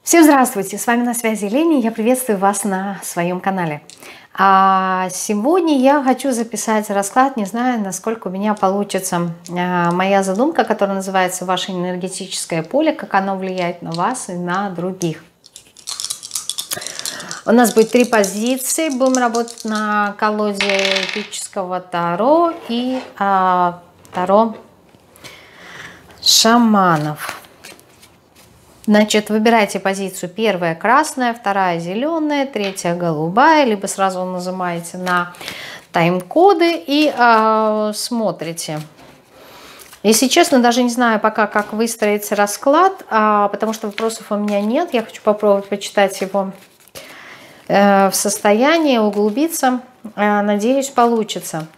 Всем здравствуйте! С вами на связи Лени. Я приветствую вас на своем канале. Сегодня я хочу записать расклад. Не знаю, насколько у меня получится моя задумка, которая называется «Ваше энергетическое поле. Как оно влияет на вас и на других». У нас будет 3 позиции. Будем работать на колоде эпического Таро и Таро шаманов. Значит, выбирайте позицию. Первая красная, вторая зеленая, третья голубая. Либо сразу нажимаете на тайм-коды и смотрите. Если честно, даже не знаю пока, как выстроить расклад, потому что вопросов у меня нет. Я хочу попробовать почитать его в состоянии, углубиться. Надеюсь, получится.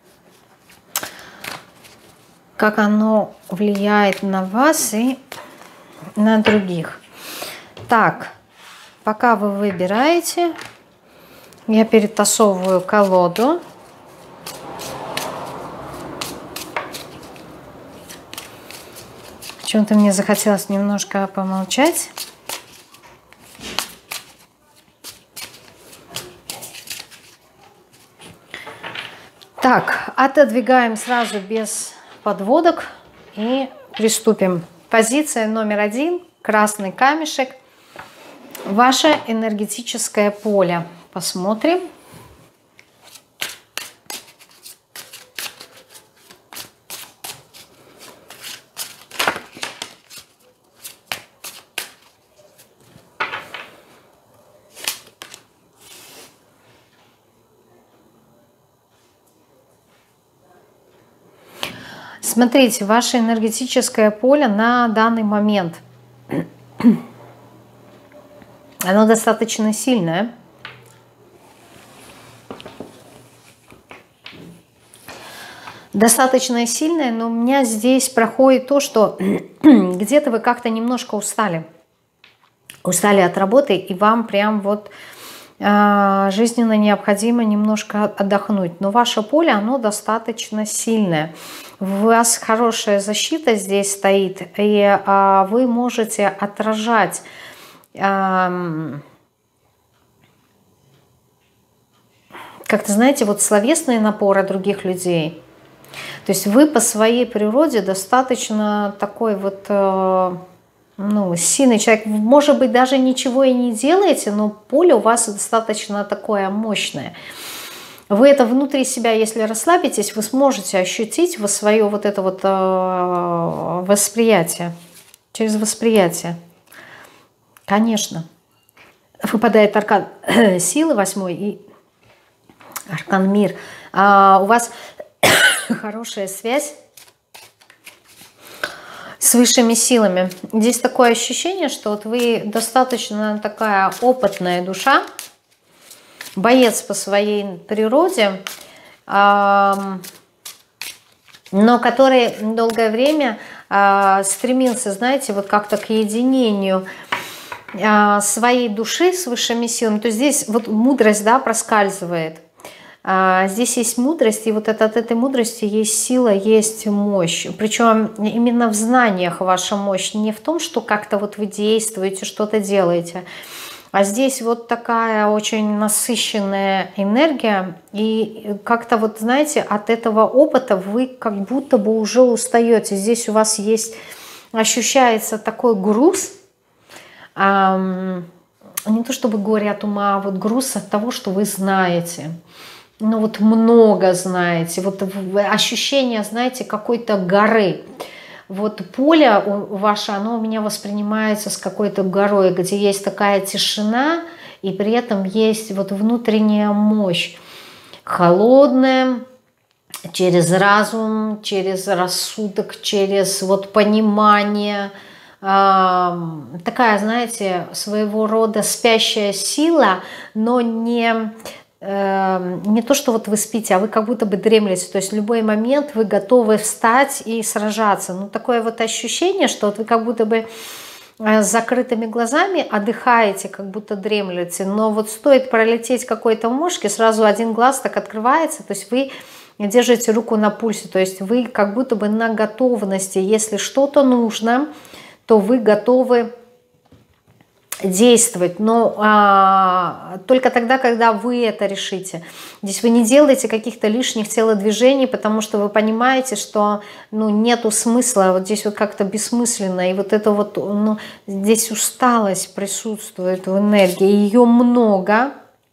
Как оно влияет на вас и на других. Так, пока вы выбираете, я перетасовываю колоду. Почему-то мне захотелось немножко помолчать. Так, отодвигаем сразу без подводок и приступим. Позиция номер 1, красный камешек, ваше энергетическое поле. Посмотрим. Смотрите, ваше энергетическое поле на данный момент, оно достаточно сильное. Достаточно сильное, но у меня здесь проходит то, что где-то вы как-то немножко устали. Устали от работы, и вам прям вот жизненно необходимо немножко отдохнуть. Но ваше поле, оно достаточно сильное. У вас хорошая защита здесь стоит, и вы можете отражать как-то, знаете, вот словесные напоры других людей. То есть вы по своей природе достаточно такой вот сильный человек. Может быть, даже ничего и не делаете, но поле у вас достаточно такое мощное. Вы это внутри себя, если расслабитесь, вы сможете ощутить свое вот это вот восприятие. Через восприятие. Конечно. Выпадает аркан силы 8 и аркан мир. У вас хорошая связь с высшими силами. Здесь такое ощущение, что вот вы достаточно такая опытная душа, боец по своей природе, но который долгое время стремился, знаете, вот как-то к единению своей души с высшими силами. То есть здесь вот мудрость, да, проскальзывает. Здесь есть мудрость, и вот от этой мудрости есть сила, есть мощь. Причем именно в знаниях ваша мощь, не в том, что как-то вот вы действуете, что-то делаете, а здесь вот такая очень насыщенная энергия, и как-то вот, знаете, от этого опыта вы как будто бы уже устаете. Здесь у вас есть, ощущается такой груз, не то чтобы горе от ума, а вот груз от того, что вы знаете. Ну вот много знаете, вот ощущение, знаете, какой-то горы. Вот поле ваше, оно у меня воспринимается с какой-то горой, где есть такая тишина, и при этом есть вот внутренняя мощь. Холодная, через разум, через рассудок, через вот понимание. Такая, знаете, своего рода спящая сила, но не то, что вот вы спите, а вы как будто бы дремлете. То есть в любой момент вы готовы встать и сражаться. Ну, такое вот ощущение, что вот вы как будто бы с закрытыми глазами отдыхаете, как будто дремлете. Но вот стоит пролететь какой-то мушке, сразу один глаз так открывается. То есть вы держите руку на пульсе. То есть вы как будто бы на готовности. Если что-то нужно, то вы готовы действовать, но только тогда, когда вы это решите. Здесь вы не делаете каких-то лишних телодвижений, потому что вы понимаете, что ну, нету смысла, вот здесь вот как-то бессмысленно, и вот это вот, ну, здесь усталость присутствует в энергии, ее много.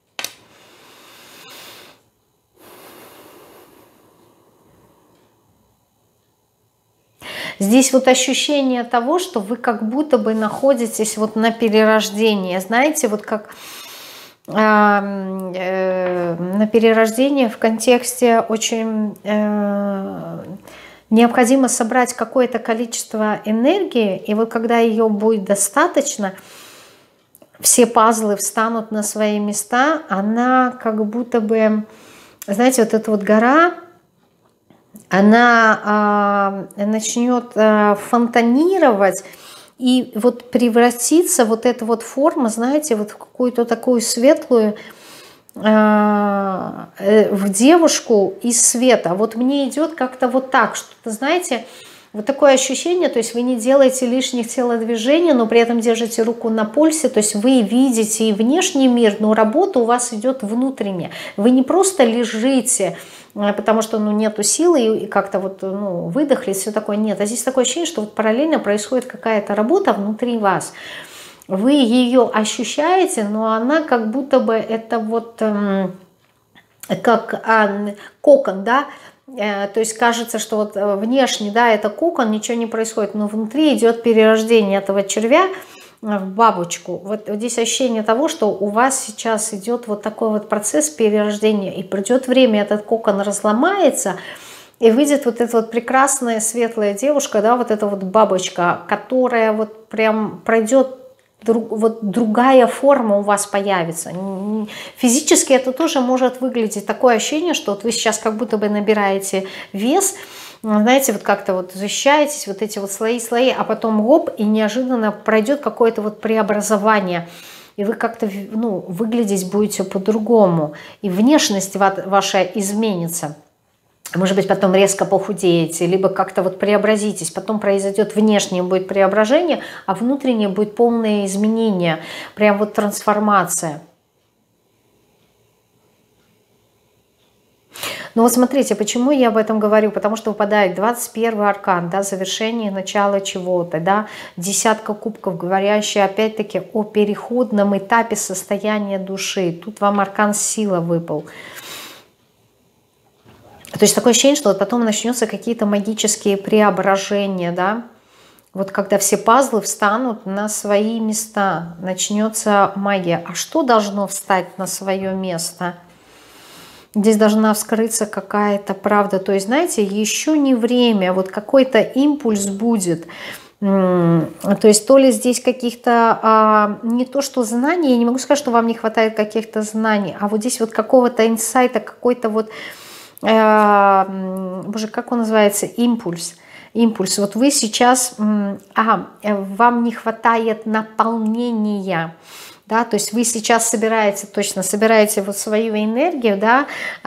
Здесь вот ощущение того, что вы как будто бы находитесь вот на перерождении. Знаете, вот как на перерождении в контексте очень необходимо собрать какое-то количество энергии, и вот когда ее будет достаточно, все пазлы встанут на свои места, она как будто бы, знаете, вот эта вот гора, она начнет фонтанировать и вот превратиться вот эта вот форма, знаете, вот в какую-то такую светлую, в девушку из света. Вот мне идет как-то вот так, что-то, знаете, вот такое ощущение, то есть вы не делаете лишних телодвижений, но при этом держите руку на пульсе, то есть вы видите и внешний мир, но работа у вас идет внутренняя. Вы не просто лежите, потому что ну, нету силы и как-то вот ну, выдохли, все такое, нет. А здесь такое ощущение, что вот параллельно происходит какая-то работа внутри вас. Вы ее ощущаете, но она как будто бы это вот как кокон, да, то есть кажется, что вот внешне, да, это кокон, ничего не происходит, но внутри идет перерождение этого червя в бабочку. Вот здесь ощущение того, что у вас сейчас идет вот такой вот процесс перерождения, и придет время, этот кокон разломается, и выйдет вот эта вот прекрасная светлая девушка, да, вот эта вот бабочка, которая вот прям пройдет, вот другая форма у вас появится. Физически это тоже может выглядеть такое ощущение, что вот вы сейчас как будто бы набираете вес, знаете, вот как-то вот защищаетесь, вот эти вот слои, а потом гоп, и неожиданно пройдет какое-то вот преобразование. И вы как-то ну, выглядеть будете по-другому. И внешность ваша изменится. Может быть, потом резко похудеете, либо как-то вот преобразитесь. Потом произойдет внешнее будет преображение, а внутреннее будет полное изменение. Прям вот трансформация. Но вот смотрите, почему я об этом говорю? Потому что выпадает 21-й аркан, да, завершение, начало чего-то, да, десятка кубков, говорящая опять-таки о переходном этапе состояния души. Тут вам аркан сила выпал. То есть такое ощущение, что вот потом начнутся какие-то магические преображения, да, вот когда все пазлы встанут на свои места, начнется магия. А что должно встать на свое место? Здесь должна вскрыться какая-то правда. То есть, знаете, еще не время, вот какой-то импульс будет. То есть то ли здесь каких-то, не то что знаний, я не могу сказать, что вам не хватает каких-то знаний, а вот здесь вот какого-то инсайта, какой-то вот, боже, как он называется, импульс. Импульс. Вот вы сейчас, вам не хватает наполнения. Да, то есть вы сейчас собираете вот свою энергию, да,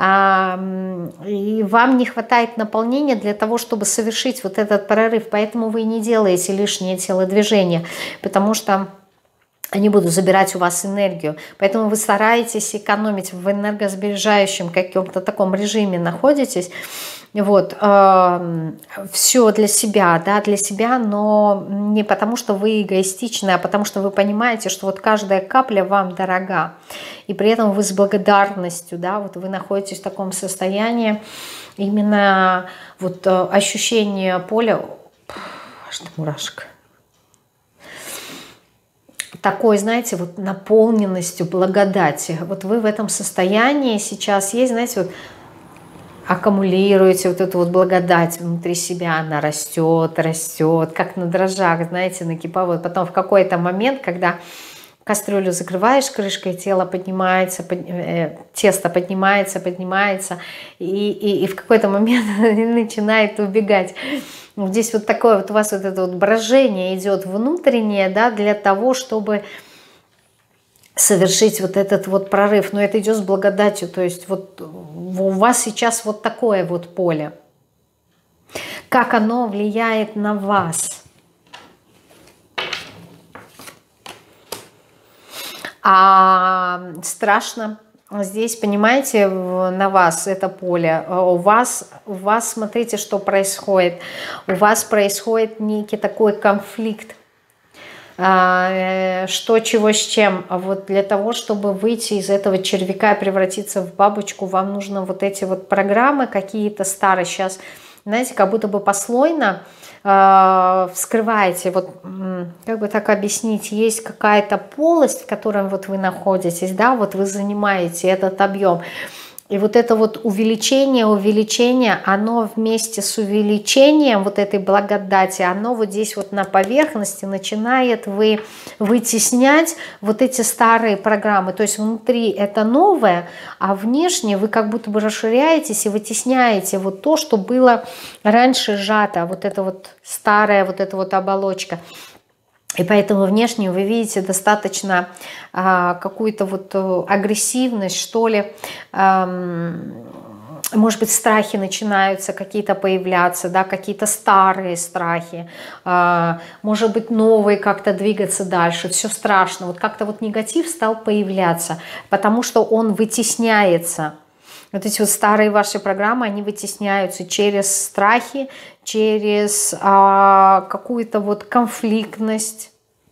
и вам не хватает наполнения для того, чтобы совершить вот этот прорыв, поэтому вы не делаете лишние телодвижения, потому что они будут забирать у вас энергию. Поэтому вы стараетесь экономить, в энергосбережающем каком-то таком режиме находитесь. Вот, все для себя, да, для себя, но не потому, что вы эгоистичны, а потому, что вы понимаете, что вот каждая капля вам дорога. И при этом вы с благодарностью, да, вот вы находитесь в таком состоянии, именно вот ощущение поля, аж мурашка. Такой, знаете, вот наполненностью благодати. Вот вы в этом состоянии сейчас есть, знаете, вот аккумулируете вот эту вот благодать внутри себя, она растет, растет, как на дрожжах, знаете, накипа. Потом в какой-то момент, когда кастрюлю закрываешь крышкой, тело поднимается, тесто поднимается, и в какой-то момент начинает убегать. Здесь вот такое вот у вас вот это вот брожение идет внутреннее, да, для того, чтобы совершить вот этот вот прорыв. Но это идет с благодатью, то есть вот у вас сейчас вот такое вот поле. Как оно влияет на вас? страшно здесь, понимаете, на вас это поле. У вас, смотрите, что происходит. У вас происходит некий такой конфликт. Что, чего, с чем. А вот для того, чтобы выйти из этого червяка и превратиться в бабочку, вам нужно вот эти вот программы какие-то старые. Сейчас, знаете, как будто бы послойно вскрываете, вот как бы так объяснить, есть какая-то полость, в которой вот вы находитесь, да, вот вы занимаете этот объем. И вот это вот увеличение, оно вместе с увеличением вот этой благодати, оно вот здесь вот на поверхности начинает вытеснять вот эти старые программы. То есть внутри это новое, а внешне вы как будто бы расширяетесь и вытесняете вот то, что было раньше сжато, вот это вот старая вот эта вот оболочка. И поэтому внешне вы видите достаточно какую-то вот агрессивность, что ли. Может быть, страхи начинаются какие-то появляться, да, какие-то старые страхи. Может быть, новые как-то двигаться дальше. Все страшно. Вот как-то вот негатив стал появляться, потому что он вытесняется. Вот эти вот старые ваши программы, они вытесняются через страхи, через какую-то вот конфликтность.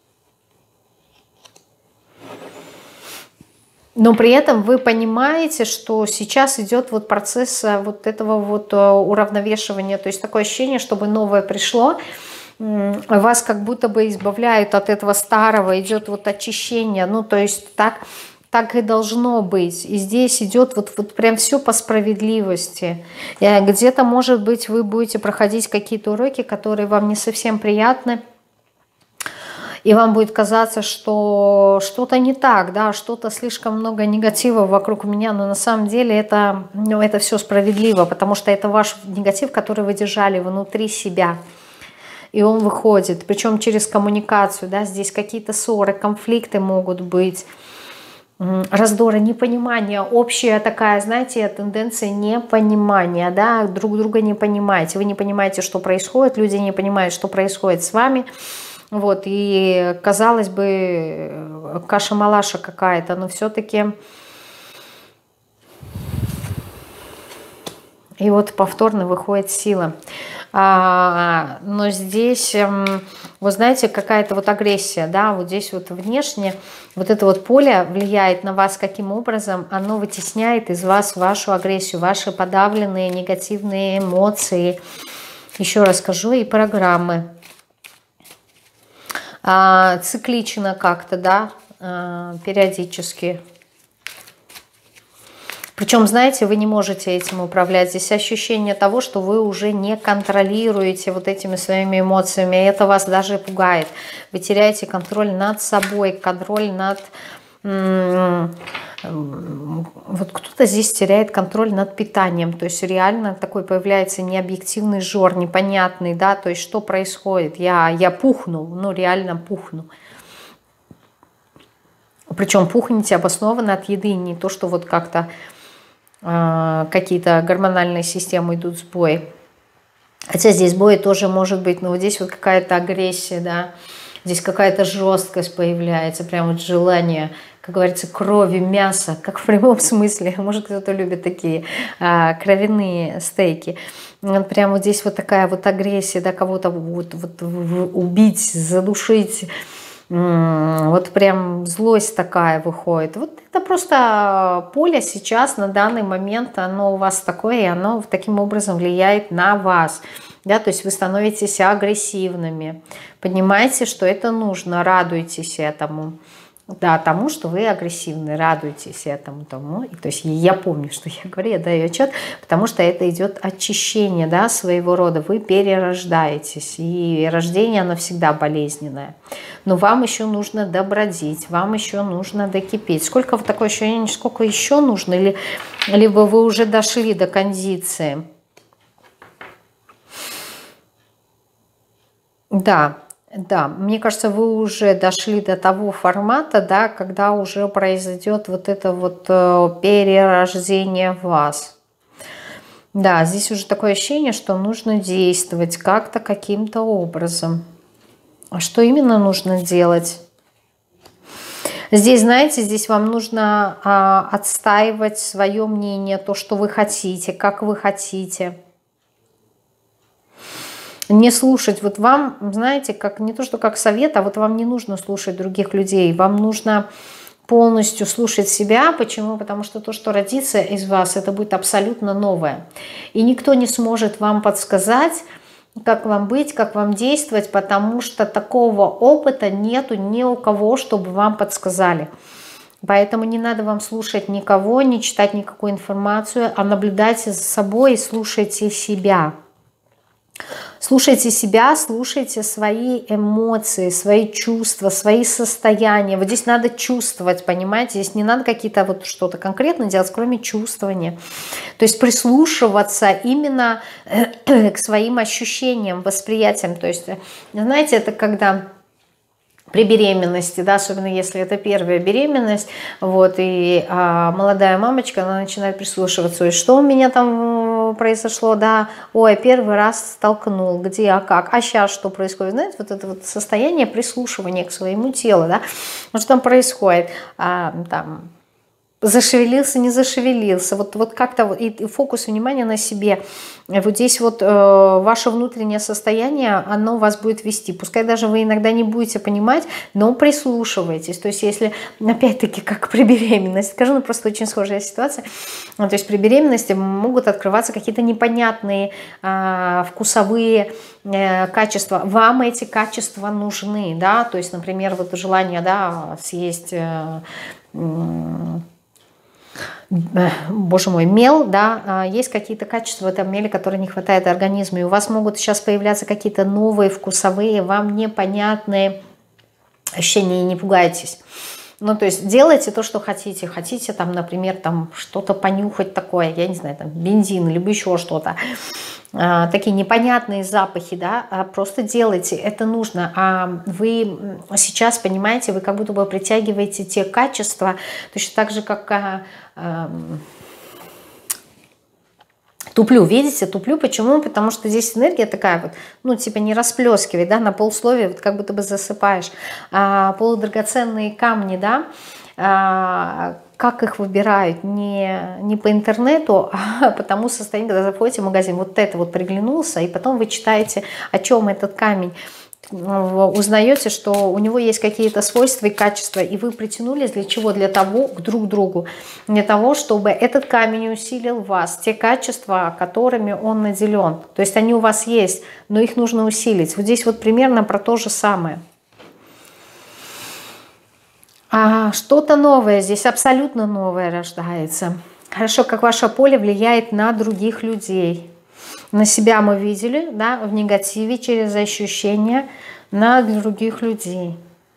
Но при этом вы понимаете, что сейчас идет вот процесс вот этого вот уравновешивания. То есть такое ощущение, чтобы новое пришло, вас как будто бы избавляют от этого старого, идет вот очищение. Ну, то есть так и должно быть. И здесь идет вот прям все по справедливости. Где-то, может быть, вы будете проходить какие-то уроки, которые вам не совсем приятны, и вам будет казаться, что что-то не так, да, что-то слишком много негатива вокруг меня, но на самом деле это все справедливо, потому что это ваш негатив, который вы держали внутри себя. И он выходит, причем через коммуникацию, да, здесь какие-то ссоры, конфликты могут быть, раздоры, непонимание, общая такая, знаете, тенденция непонимания, да, друг друга не понимаете, вы не понимаете, что происходит, люди не понимают, что происходит с вами, вот, и казалось бы, каша-малаша какая-то, но все-таки и вот повторно выходит сила. Но здесь, вы знаете, какая-то вот агрессия, да, вот здесь вот внешне, вот это вот поле влияет на вас каким образом, оно вытесняет из вас вашу агрессию, ваши подавленные негативные эмоции, еще раз скажу, и программы. Циклично как-то, да, периодически. Причем, знаете, вы не можете этим управлять. Здесь ощущение того, что вы уже не контролируете вот этими своими эмоциями. И это вас даже пугает. Вы теряете контроль над собой, контроль над... Вот кто-то здесь теряет контроль над питанием. То есть реально такой появляется необъективный жор, непонятный, да, то есть что происходит. Я пухну, ну реально пухну. Причем пухнете обоснованно от еды, не то, что вот как-то какие-то гормональные системы идут в сбой. Хотя здесь сбой тоже может быть, но вот здесь вот какая-то агрессия, да, здесь какая-то жесткость появляется, прям вот желание, как говорится, крови, мяса, как в прямом смысле. Может, кто-то любит такие кровяные стейки. Вот прям вот здесь вот такая вот агрессия, да, кого-то вот убить, задушить. Вот прям злость такая выходит. Вот это просто поле сейчас на данный момент, оно у вас такое, и оно таким образом влияет на вас. Да, то есть вы становитесь агрессивными. Понимаете, что это нужно, радуйтесь этому. Да, тому, что вы агрессивны, радуйтесь этому. Тому. И, то есть я помню, что я говорю, я даю отчет, потому что это идет очищение, да, своего рода. Вы перерождаетесь, и рождение, оно всегда болезненное. Но вам еще нужно добродеть, вам еще нужно докипеть. Сколько вот такое ощущение, сколько еще нужно? Либо вы уже дошли до кондиции. Да, мне кажется, вы уже дошли до того формата, да, когда уже произойдет вот это вот перерождение вас. Да, здесь уже такое ощущение, что нужно действовать как-то, каким-то образом. А что именно нужно делать? Здесь, знаете, здесь вам нужно отстаивать свое мнение, то, что вы хотите, как вы хотите. Не слушать. Вот вам, знаете, как не то, что как совет, а вот вам не нужно слушать других людей. Вам нужно полностью слушать себя. Почему? Потому что то, что родится из вас, это будет абсолютно новое. И никто не сможет вам подсказать, как вам быть, как вам действовать, потому что такого опыта нету ни у кого, чтобы вам подсказали. Поэтому не надо вам слушать никого, не читать никакую информацию, а наблюдайте за собой и слушайте себя. Слушайте себя, слушайте свои эмоции, свои чувства, свои состояния. Вот здесь надо чувствовать, понимаете? Здесь не надо какие-то вот что-то конкретно делать, кроме чувствования. То есть прислушиваться именно к своим ощущениям, восприятиям. То есть, знаете, это когда при беременности, да, особенно если это первая беременность, вот, и молодая мамочка, она начинает прислушиваться, что у меня там произошло, да, ой, первый раз столкнул, где, а как, а сейчас что происходит, знаете, вот это вот состояние прислушивания к своему телу, да, что там происходит, там, зашевелился, не зашевелился, вот как-то и фокус внимания на себе. Вот здесь вот ваше внутреннее состояние, оно вас будет вести. Пускай даже вы иногда не будете понимать, но прислушивайтесь. То есть если, опять-таки, как при беременности, скажу, ну просто очень схожая ситуация. То есть при беременности могут открываться какие-то непонятные вкусовые качества. Вам эти качества нужны, да, то есть, например, вот желание, да, съесть... боже мой, мел, да, есть какие-то качества в этом меле, которые не хватает организму, и у вас могут сейчас появляться какие-то новые вкусовые, вам непонятные ощущения, и не пугайтесь. Ну, то есть делайте то, что хотите. Хотите, там, например, там что-то понюхать такое, я не знаю, там, бензин, либо еще что-то. Такие непонятные запахи, да, просто делайте, это нужно. А вы сейчас, понимаете, вы как будто бы притягиваете те качества, точно так же, как... туплю, видите, туплю, почему? Потому что здесь энергия такая вот, ну, типа не расплескивай, да, на полсловия, вот как будто бы засыпаешь. Полудрагоценные камни, да, как их выбирают? Не по интернету, а по тому состоянию, когда заходите в магазин, вот это вот приглянулся, и потом вы читаете, о чем этот камень. Узнаете, что у него есть какие-то свойства и качества, и вы притянулись для чего? Для того, к друг другу. Для того, чтобы этот камень усилил вас, те качества, которыми он наделен. То есть они у вас есть, но их нужно усилить. Вот здесь вот примерно про то же самое. Что-то новое, здесь абсолютно новое рождается. Хорошо, как ваше поле влияет на других людей. На себя мы видели, да, в негативе, через ощущения, на других людей.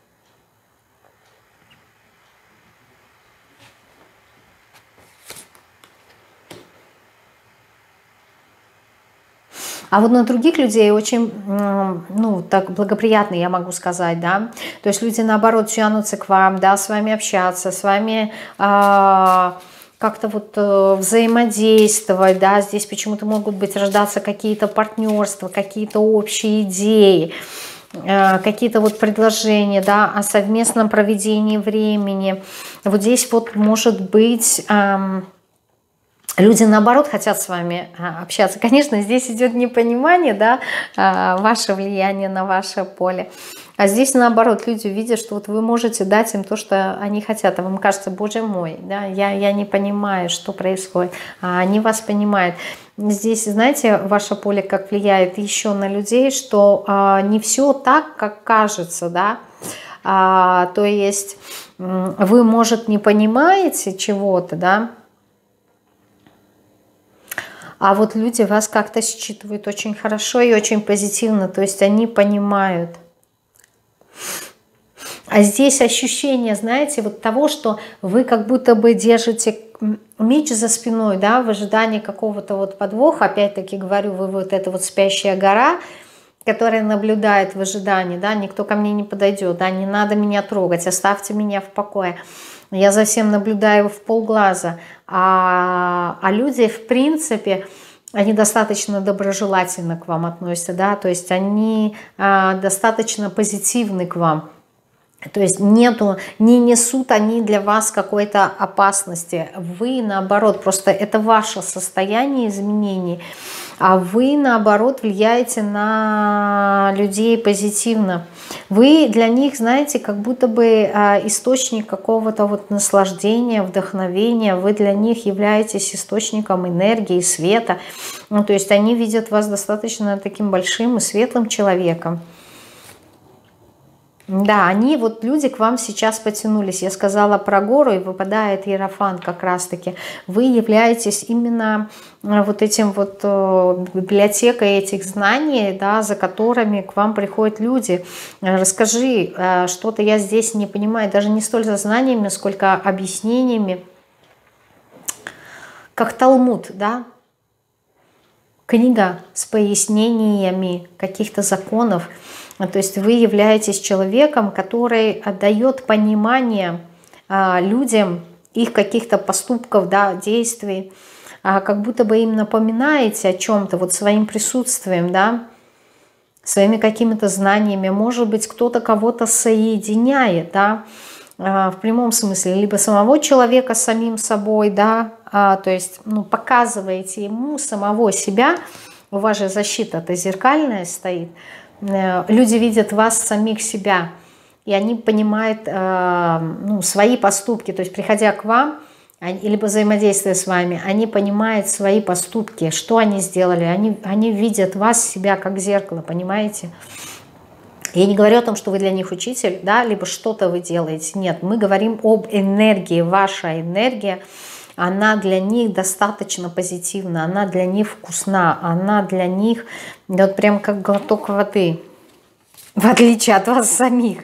А вот на других людей очень, ну, так благоприятно, я могу сказать, да. То есть люди, наоборот, тянутся к вам, да, с вами общаться, с вами... как-то вот взаимодействовать, да, здесь почему-то могут быть рождаться какие-то партнерства, какие-то общие идеи, какие-то вот предложения, да, о совместном проведении времени. Вот здесь вот может быть... люди, наоборот, хотят с вами общаться. Конечно, здесь идет непонимание, да, ваше влияние на ваше поле. А здесь, наоборот, люди видят, что вот вы можете дать им то, что они хотят. А вам кажется, боже мой, да, я не понимаю, что происходит. А они вас понимают. Здесь, знаете, ваше поле как влияет еще на людей, что не все так, как кажется, да. То есть вы, может, не понимаете чего-то, да, а вот люди вас как-то считывают очень хорошо и очень позитивно, то есть они понимают. А здесь ощущение, знаете, вот того, что вы как будто бы держите меч за спиной, да, в ожидании какого-то вот подвоха. Опять-таки говорю, вы вот эта вот спящая гора, которая наблюдает в ожидании, да, никто ко мне не подойдет, да, не надо меня трогать, оставьте меня в покое. Я за всем наблюдаю в полглаза. А люди, в принципе, они достаточно доброжелательно к вам относятся, да, то есть они достаточно позитивны к вам. То есть нету, не несут они для вас какой-то опасности. Вы, наоборот, просто это ваше состояние изменений, а вы, наоборот, влияете на людей позитивно. Вы для них, знаете, как будто бы источник какого-то вот наслаждения, вдохновения. Вы для них являетесь источником энергии, света. Ну, то есть они видят вас достаточно таким большим и светлым человеком. Да, они, вот люди к вам сейчас потянулись. Я сказала про гору, и выпадает Иерофант как раз-таки. Вы являетесь именно вот этим вот библиотекой этих знаний, да, за которыми к вам приходят люди. Расскажи, что-то я здесь не понимаю, даже не столь за знаниями, сколько объяснениями. Как Талмуд, да? Книга с пояснениями каких-то законов. То есть вы являетесь человеком, который дает понимание людям их каких-то поступков, да, действий, как будто бы им напоминаете о чем-то вот своим присутствием, да, своими какими-то знаниями. Может быть, кто-то кого-то соединяет, да, в прямом смысле, либо самого человека с самим собой, да, то есть, ну, показываете ему самого себя. У вас же защита-то зеркальная стоит. Люди видят вас, самих себя, и они понимают ну, свои поступки. То есть, приходя к вам, либо взаимодействуя с вами, они понимают свои поступки, что они сделали. Они видят вас, себя, как зеркало, понимаете? Я не говорю о том, что вы для них учитель, да, либо что-то вы делаете. Нет, мы говорим об энергии. Ваша энергия, она для них достаточно позитивна, она для них вкусна, она для них вот прям как глоток воды, в отличие от вас самих.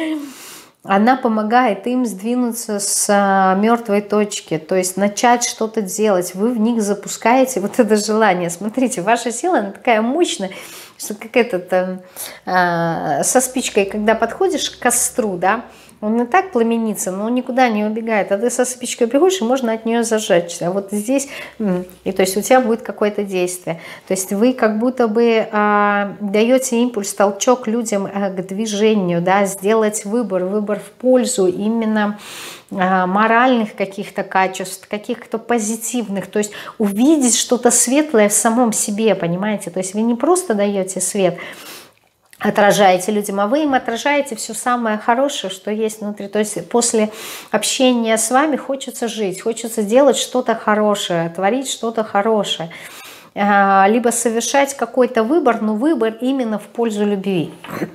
Она помогает им сдвинуться с мертвой точки, то есть начать что-то делать. Вы в них запускаете вот это желание. Смотрите, ваша сила, она такая мощная, что как этот со спичкой, когда подходишь к костру, да, он и так пламенится, но он никуда не убегает. А ты со спичкой приходишь, и можно от нее зажечься. А вот здесь, и то есть у тебя будет какое-то действие. То есть вы как будто бы даете импульс, толчок людям к движению, да, сделать выбор в пользу именно моральных каких-то качеств, каких-то позитивных. То есть увидеть что-то светлое в самом себе, понимаете? То есть вы не просто даете свет, отражаете людям, а вы им отражаете все самое хорошее, что есть внутри. То есть после общения с вами хочется жить, хочется делать что-то хорошее, творить что-то хорошее, либо совершать какой-то выбор, но выбор именно в пользу любви.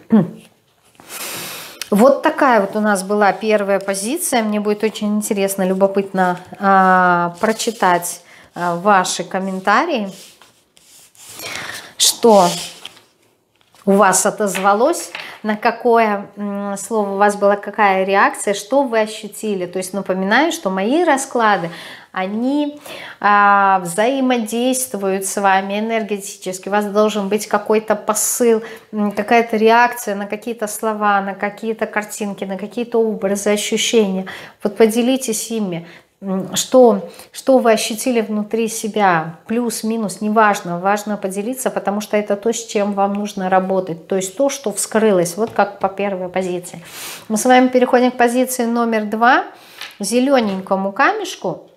Вот такая вот у нас была первая позиция. Мне будет очень интересно, любопытно прочитать ваши комментарии, что у вас отозвалось, на какое слово у вас была какая реакция, что вы ощутили. То есть напоминаю, что мои расклады, они взаимодействуют с вами энергетически. У вас должен быть какой-то посыл, какая-то реакция на какие-то слова, на какие-то картинки, на какие-то образы, ощущения. Вот поделитесь ими. Что вы ощутили внутри себя, плюс-минус, неважно, важно поделиться, потому что это то, с чем вам нужно работать, то есть то, что вскрылось, вот как по первой позиции. Мы с вами переходим к позиции номер 2, зелененькому камешку,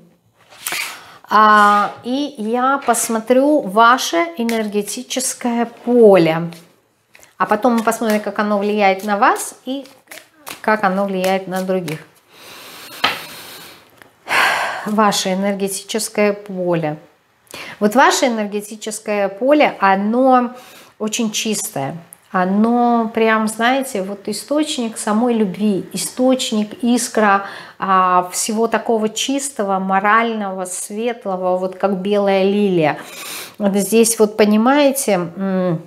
и я посмотрю ваше энергетическое поле, а потом мы посмотрим, как оно влияет на вас и как оно влияет на других. Ваше энергетическое поле. Вот ваше энергетическое поле, оно очень чистое. Оно прям, знаете, вот источник самой любви, источник, искра всего такого чистого, морального, светлого, вот как белая лилия. Вот здесь вот, понимаете,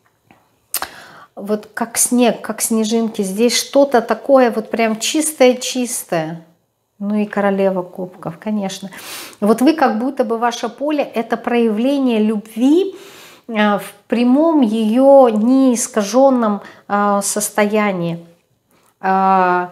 вот как снег, как снежинки, здесь что-то такое вот прям чистое-чистое. Ну и королева кубков, конечно. Вот вы как будто бы ваше поле – это проявление любви в прямом ее неискаженном состоянии. В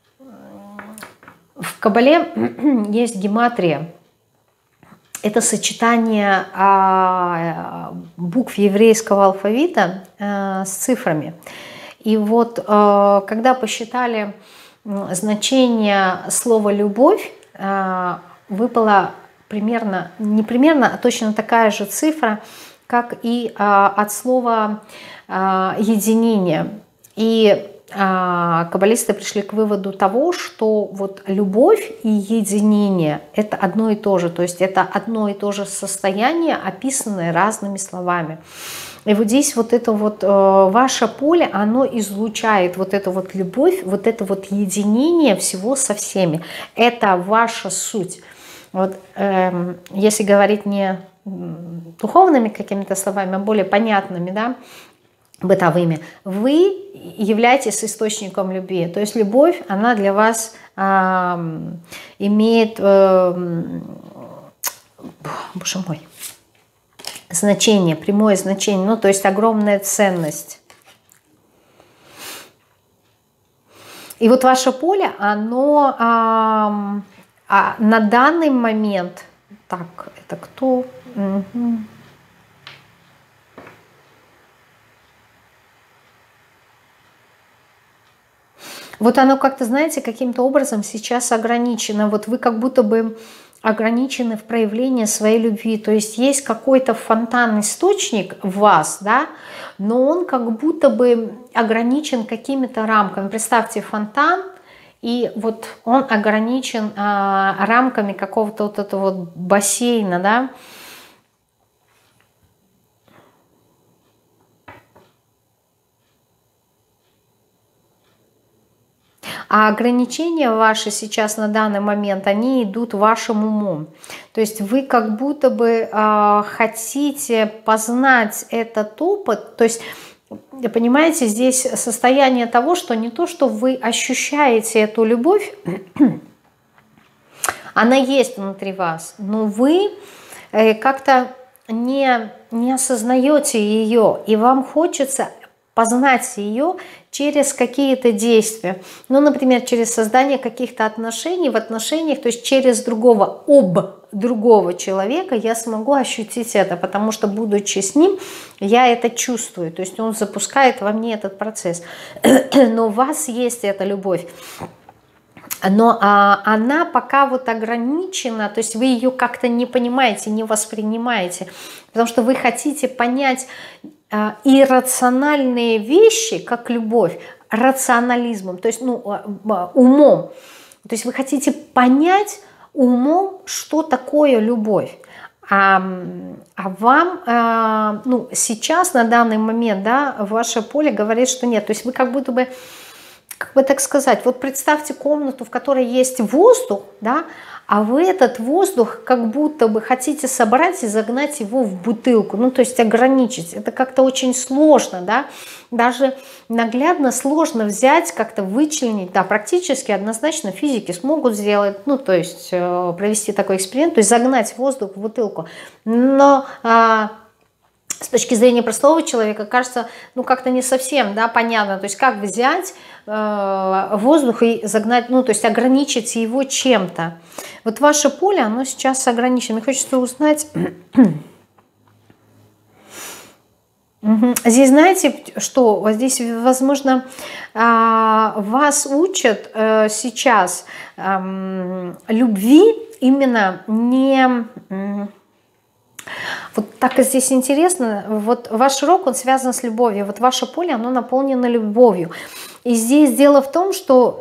Кабале есть гематрия. Это сочетание букв еврейского алфавита с цифрами. И вот когда посчитали значение слова «любовь», выпала примерно, не примерно, а точно такая же цифра, как и от слова «единение». И каббалисты пришли к выводу того, что вот любовь и единение – это одно и то же, то есть это одно и то же состояние, описанное разными словами. И вот здесь вот это вот ваше поле, оно излучает вот эту вот любовь, вот это вот единение всего со всеми. Это ваша суть. Вот если говорить не духовными какими-то словами, а более понятными, да, бытовыми, вы являетесь источником любви. То есть любовь, она для вас имеет, боже мой, значение, прямое значение, ну то есть огромная ценность. И вот ваше поле, оно на данный момент, так, это кто? Угу. Вот оно как-то, знаете, каким-то образом сейчас ограничено. Вот вы как будто бы ограничены в проявлении своей любви. То есть есть какой-то фонтан-источник в вас, да, но он как будто бы ограничен какими-то рамками. Представьте фонтан, и вот он ограничен рамками какого-то вот этого вот бассейна, да. А ограничения ваши сейчас на данный момент, они идут вашим умом. То есть вы как будто бы хотите познать этот опыт. То есть, понимаете, здесь состояние того, что не то, что вы ощущаете эту любовь, она есть внутри вас, но вы как-то не осознаете ее, и вам хочется познать ее через какие-то действия. Ну, например, через создание каких-то отношений в отношениях, то есть через другого человека я смогу ощутить это, потому что, будучи с ним, я это чувствую. То есть он запускает во мне этот процесс. Но у вас есть эта любовь. Но она пока вот ограничена, то есть вы ее как-то не понимаете, не воспринимаете, потому что вы хотите понять иррациональные вещи, как любовь, рационализмом, то есть умом. То есть вы хотите понять умом, что такое любовь. А вам сейчас, на данный момент, да, ваше поле говорит, что нет. То есть вы как будто бы, как бы так сказать, вот представьте комнату, в которой есть воздух, да, а вы этот воздух как будто бы хотите собрать и загнать его в бутылку, ну то есть ограничить. Это как-то очень сложно, да, даже наглядно сложно взять, как-то вычленить, да, практически однозначно физики смогут сделать, ну то есть провести такой эксперимент, то есть загнать воздух в бутылку, но с точки зрения простого человека кажется, ну как-то не совсем, да, понятно, то есть как взять воздух и загнать, ну то есть ограничить его чем-то. Вот ваше поле, оно сейчас ограничено. Мне хочется узнать. Здесь знаете, что вот здесь, возможно, вас учат сейчас любви именно не... Вот так и здесь интересно, вот ваш урок, он связан с любовью, вот ваше поле, оно наполнено любовью. И здесь дело в том, что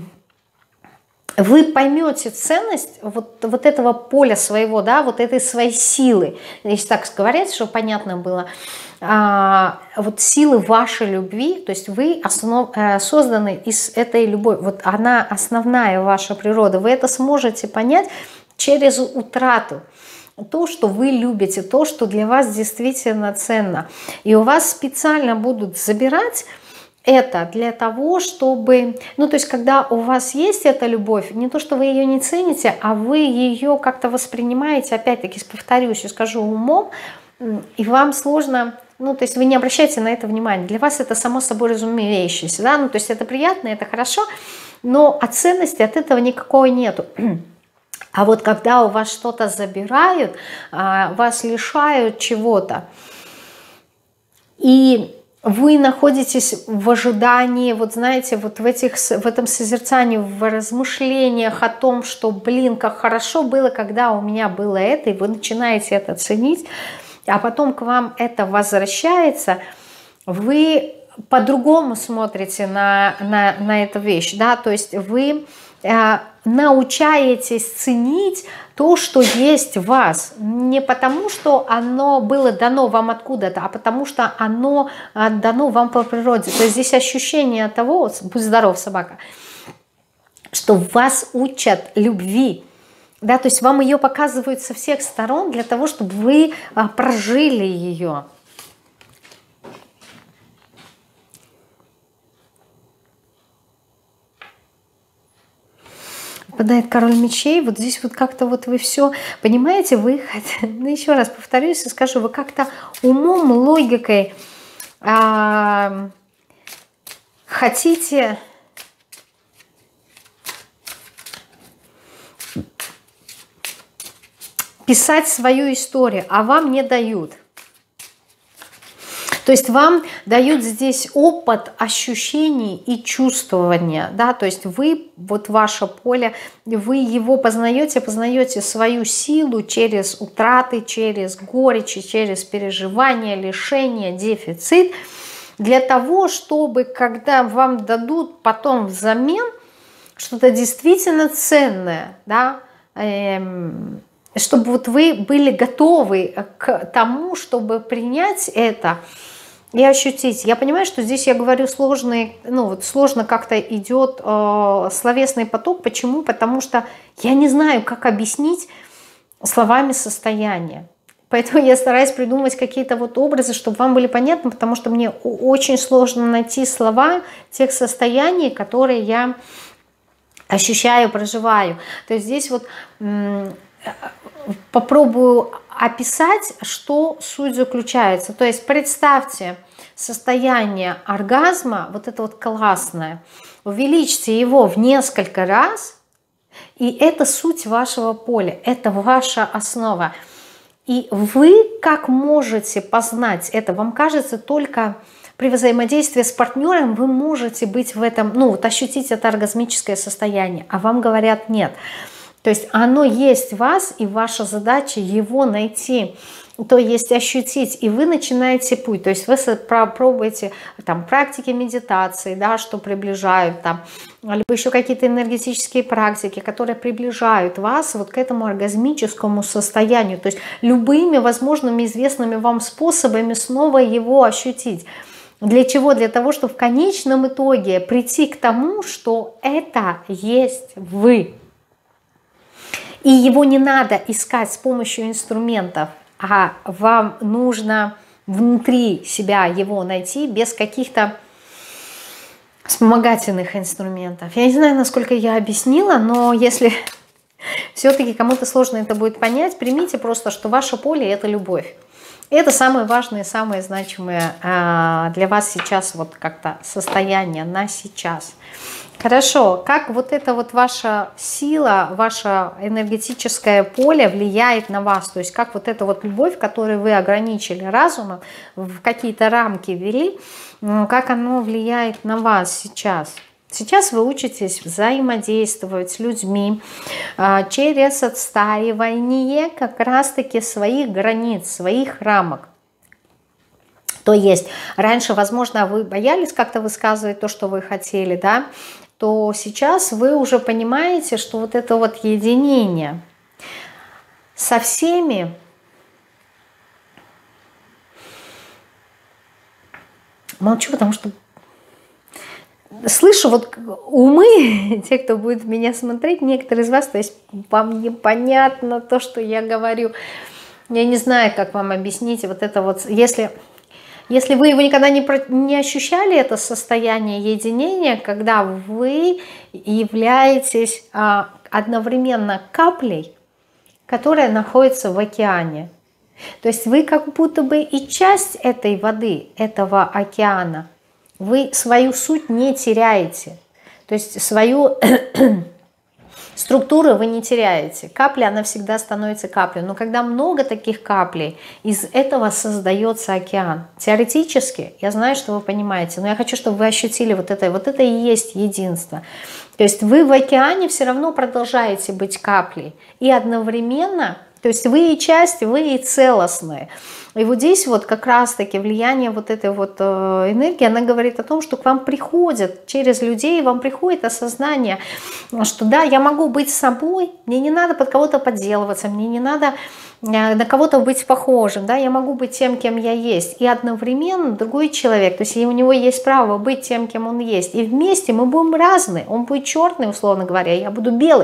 вы поймете ценность вот этого поля своего, да, вот этой своей силы, если так говорить, чтобы понятно было, вот силы вашей любви, то есть вы созданы из этой любви, вот она основная ваша природа, вы это сможете понять через утрату. То, что вы любите, то, что для вас действительно ценно. И у вас специально будут забирать это для того, чтобы... Ну, то есть, когда у вас есть эта любовь, не то, что вы ее не цените, а вы ее как-то воспринимаете, опять-таки, повторюсь и скажу умом, и вам сложно... Ну, то есть, вы не обращаете на это внимания. Для вас это само собой разумеющееся, да? Ну, то есть, это приятно, это хорошо, но от ценности от этого никакой нету. А вот когда у вас что-то забирают, вас лишают чего-то, и вы находитесь в ожидании, вот знаете, вот в этом созерцании, в размышлениях о том, что, блин, как хорошо было, когда у меня было это, и вы начинаете это ценить, а потом к вам это возвращается, вы по-другому смотрите на эту вещь, да, то есть вы научаетесь ценить то, что есть в вас, не потому, что оно было дано вам откуда-то, а потому что оно дано вам по природе. То есть здесь ощущение того, будь здоров, собака, что вас учат любви, да, то есть вам ее показывают со всех сторон для того, чтобы вы прожили ее. Выпадает король мечей, вот здесь вот как-то вот вы все, понимаете, вы, ну еще раз повторюсь и скажу, вы как-то умом, логикой хотите писать свою историю, а вам не дают. То есть вам дают здесь опыт ощущений и чувствования, да, то есть вы, вот ваше поле, вы его познаете свою силу через утраты, через горечь, через переживания, лишения, дефицит, для того, чтобы, когда вам дадут потом взамен что-то действительно ценное, да, чтобы вот вы были готовы к тому, чтобы принять это и ощутить. Я понимаю, что здесь я говорю сложный, ну вот сложно как-то идет словесный поток. Почему? Потому что я не знаю, как объяснить словами состояние. Поэтому я стараюсь придумывать какие-то вот образы, чтобы вам были понятны, потому что мне очень сложно найти слова тех состояний, которые я ощущаю, проживаю. То есть здесь вот попробую описать, что суть заключается. То есть представьте состояние оргазма, вот это вот классное, увеличьте его в несколько раз, и это суть вашего поля, это ваша основа. И вы как можете познать это? Вам кажется, только при взаимодействии с партнером вы можете быть в этом, ну вот ощутить это оргазмическое состояние, а вам говорят нет. То есть оно есть в вас, и ваша задача его найти, то есть ощутить, и вы начинаете путь. То есть вы пробуете там практики медитации, да, что приближают, там, либо еще какие-то энергетические практики, которые приближают вас вот к этому оргазмическому состоянию. То есть любыми возможными известными вам способами снова его ощутить. Для чего? Для того, чтобы в конечном итоге прийти к тому, что это есть вы. И его не надо искать с помощью инструментов, а вам нужно внутри себя его найти без каких-то вспомогательных инструментов. Я не знаю, насколько я объяснила, но если все-таки кому-то сложно это будет понять, примите просто, что ваше поле – это любовь. И это самое важное, самое значимое для вас сейчас вот как-то состояние на сейчас. Хорошо, как вот эта вот ваша сила, ваше энергетическое поле влияет на вас, то есть как вот эта вот любовь, которую вы ограничили разумом, в какие-то рамки ввели, как оно влияет на вас сейчас. Сейчас вы учитесь взаимодействовать с людьми через отстаивание как раз-таки своих границ, своих рамок. То есть раньше, возможно, вы боялись как-то высказывать то, что вы хотели, да, то сейчас вы уже понимаете, что вот это вот единение со всеми молчу, потому что слышу вот умы, те, кто будет меня смотреть, некоторые из вас, то есть вам непонятно то, что я говорю. Я не знаю, как вам объяснить вот это вот, если вы его никогда не ощущали, это состояние единения, когда вы являетесь одновременно каплей, которая находится в океане. То есть вы как будто бы и часть этой воды, этого океана. Вы свою суть не теряете. То есть свою Структуры вы не теряете. Капля, она всегда становится каплей. Но когда много таких каплей, из этого создается океан. Теоретически, я знаю, что вы понимаете, но я хочу, чтобы вы ощутили вот это и есть единство. То есть вы в океане все равно продолжаете быть каплей. И одновременно, то есть вы и часть, вы и целостные. И вот здесь вот как раз-таки влияние вот этой вот энергии, она говорит о том, что к вам приходят через людей, вам приходит осознание, что да, я могу быть собой, мне не надо под кого-то подделываться, мне не надо на кого-то быть похожим, да, я могу быть тем, кем я есть. И одновременно другой человек, то есть у него есть право быть тем, кем он есть. И вместе мы будем разные, он будет черный, условно говоря, я буду белый.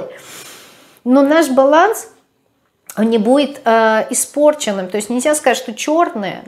Но наш баланс, он не будет испорченным. То есть нельзя сказать, что черное,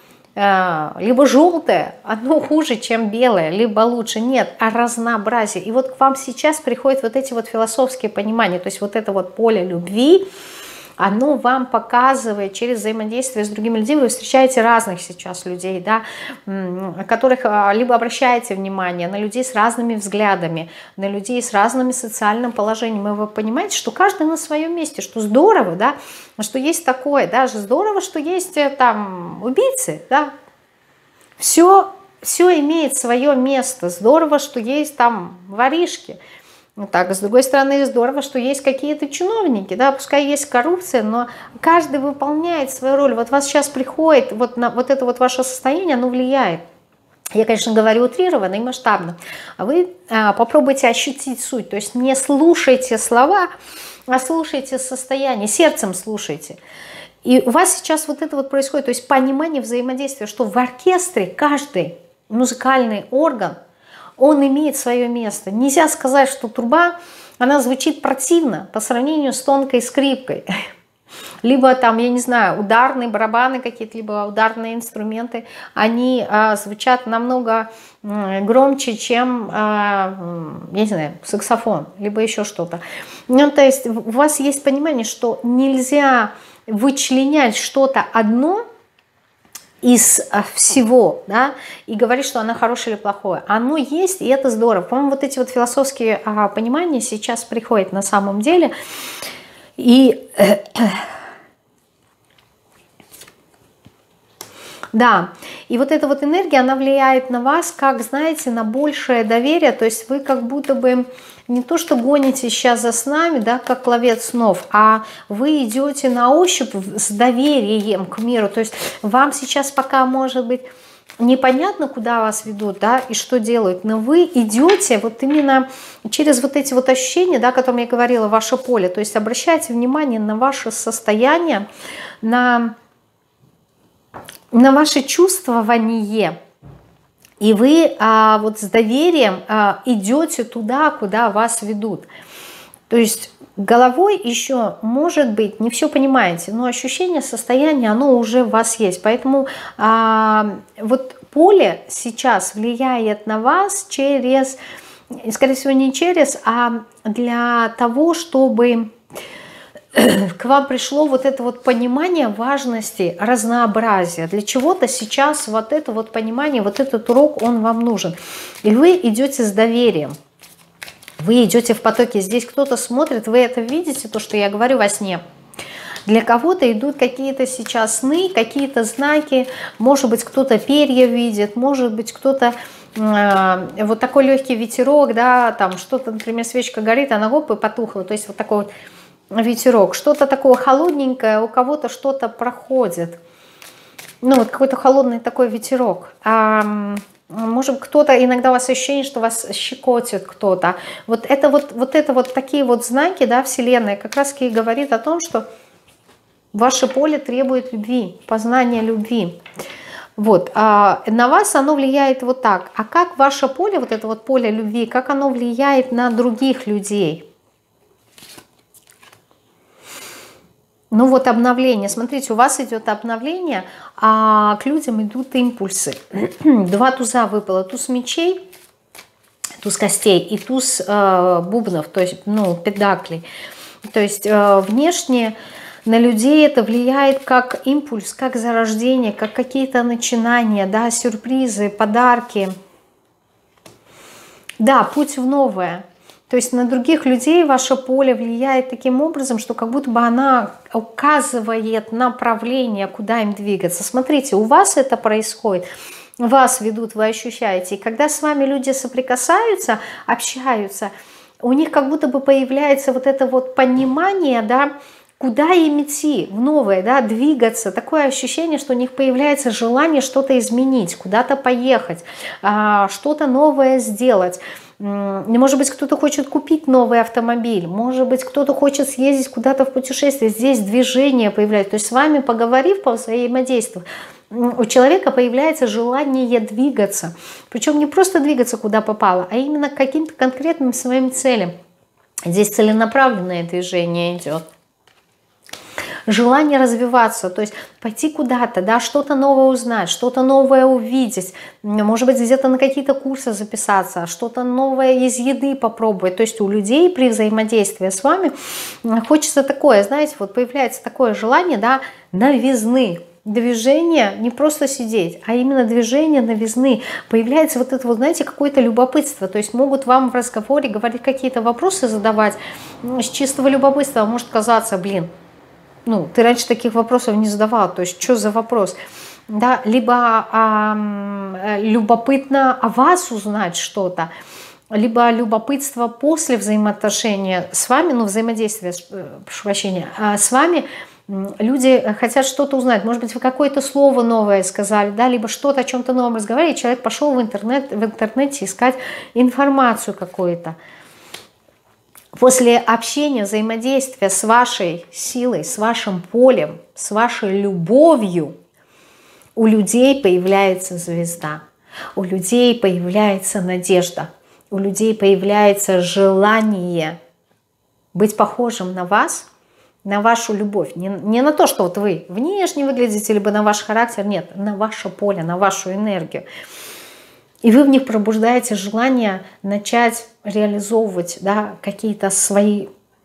да, либо желтое, одно хуже, чем белое, либо лучше. Нет, а разнообразие. И вот к вам сейчас приходят вот эти вот философские понимания, то есть вот это вот поле любви, оно вам показывает через взаимодействие с другими людьми. Вы встречаете разных сейчас людей, да, которых либо обращаете внимание на людей с разными взглядами, на людей с разным социальным положением. И вы понимаете, что каждый на своем месте, что здорово, да, что есть такое, даже здорово, что есть там убийцы, да. Все имеет свое место. Здорово, что есть там воришки. Так, с другой стороны, здорово, что есть какие-то чиновники, да, пускай есть коррупция, но каждый выполняет свою роль. Вот вас сейчас приходит, вот на вот это вот ваше состояние, оно влияет. Я, конечно, говорю утрированно и масштабно. А вы попробуйте ощутить суть, то есть не слушайте слова, а слушайте состояние, сердцем слушайте. И у вас сейчас вот это вот происходит, то есть понимание взаимодействия, что в оркестре каждый музыкальный орган, он имеет свое место. Нельзя сказать, что труба, она звучит противно по сравнению с тонкой скрипкой. Либо там, я не знаю, ударные барабаны какие-то, либо ударные инструменты, они звучат намного громче, чем, я не знаю, саксофон, либо еще что-то. Ну, то есть у вас есть понимание, что нельзя вычленять что-то одно из всего, да, и говорить, что оно хорошее или плохое. Оно есть, и это здорово. По-моему, вот эти вот философские понимания сейчас приходят на самом деле. И да, и вот эта вот энергия, она влияет на вас, как, знаете, на большее доверие, то есть вы как будто бы не то, что гоните сейчас за снами, да, как ловец снов, а вы идете на ощупь с доверием к миру, то есть вам сейчас пока, может быть, непонятно, куда вас ведут, да, и что делают, но вы идете вот именно через вот эти вот ощущения, да, о которых я говорила, ваше поле, то есть обращайте внимание на ваше состояние, на ваше чувствование, и вы вот с доверием идете туда, куда вас ведут. То есть головой еще, может быть, не все понимаете, но ощущение, состояние, оно уже в вас есть. Поэтому вот поле сейчас влияет на вас через, скорее всего, не через, а для того, чтобы к вам пришло вот это вот понимание важности разнообразия. Для чего-то сейчас вот это вот понимание, вот этот урок, он вам нужен. И вы идете с доверием. Вы идете в потоке. Здесь кто-то смотрит, вы это видите, то, что я говорю во сне. Для кого-то идут какие-то сейчас сны, какие-то знаки. Может быть, кто-то перья видит, может быть, кто-то вот такой легкий ветерок, да, там что-то, например, свечка горит, она гоп и потухла. То есть вот такой вот ветерок, что-то такое холодненькое, у кого-то что-то проходит. Ну, вот какой-то холодный такой ветерок. Может, кто-то, иногда у вас ощущение, что вас щекотит кто-то. Вот это вот такие вот знаки, да, Вселенная как раз и говорит о том, что ваше поле требует любви, познания любви. Вот, на вас оно влияет вот так. А как ваше поле, вот это вот поле любви, как оно влияет на других людей? Ну вот обновление. Смотрите, у вас идет обновление, а к людям идут импульсы. Два туза выпало. Туз мечей, туз костей и туз бубнов, то есть, ну, педаклей. То есть внешне на людей это влияет как импульс, как зарождение, как какие-то начинания, да, сюрпризы, подарки. Да, путь в новое. То есть на других людей ваше поле влияет таким образом, что как будто бы она указывает направление, куда им двигаться. Смотрите, у вас это происходит, вас ведут, вы ощущаете. И когда с вами люди соприкасаются, общаются, у них как будто бы появляется вот это вот понимание, да, куда им идти в новое, да, двигаться. Такое ощущение, что у них появляется желание что-то изменить, куда-то поехать, что-то новое сделать. Может быть, кто-то хочет купить новый автомобиль, может быть, кто-то хочет съездить куда-то в путешествие. Здесь движение появляется. То есть с вами поговорив, повзаимодействовав, у человека появляется желание двигаться. Причем не просто двигаться куда попало, а именно к каким-то конкретным своим целям. Здесь целенаправленное движение идет. Желание развиваться, то есть пойти куда-то, да, что-то новое узнать, что-то новое увидеть, может быть, где-то на какие-то курсы записаться, что-то новое из еды попробовать. То есть у людей при взаимодействии с вами хочется такое, знаете, вот появляется такое желание, да, новизны. Движение, не просто сидеть, а именно движение новизны. Появляется вот это, вот, знаете, какое-то любопытство. То есть могут вам в разговоре говорить какие-то вопросы, задавать с чистого любопытства. Может казаться, блин, ну, ты раньше таких вопросов не задавал, то есть что за вопрос? Да, либо любопытно о вас узнать что-то, либо любопытство после взаимоотношения с вами, ну, взаимодействия, прошу прощения, с вами, люди хотят что-то узнать. Может быть, вы какое-то слово новое сказали, да, либо что-то о чем-то новом разговаривали, и человек пошел в интернете искать информацию какую-то. После общения, взаимодействия с вашей силой, с вашим полем, с вашей любовью, у людей появляется звезда, у людей появляется надежда, у людей появляется желание быть похожим на вас, на вашу любовь. Не на то, что вот вы внешне выглядите, либо на ваш характер, нет, на ваше поле, на вашу энергию. И вы в них пробуждаете желание начать реализовывать, да, какие-то свои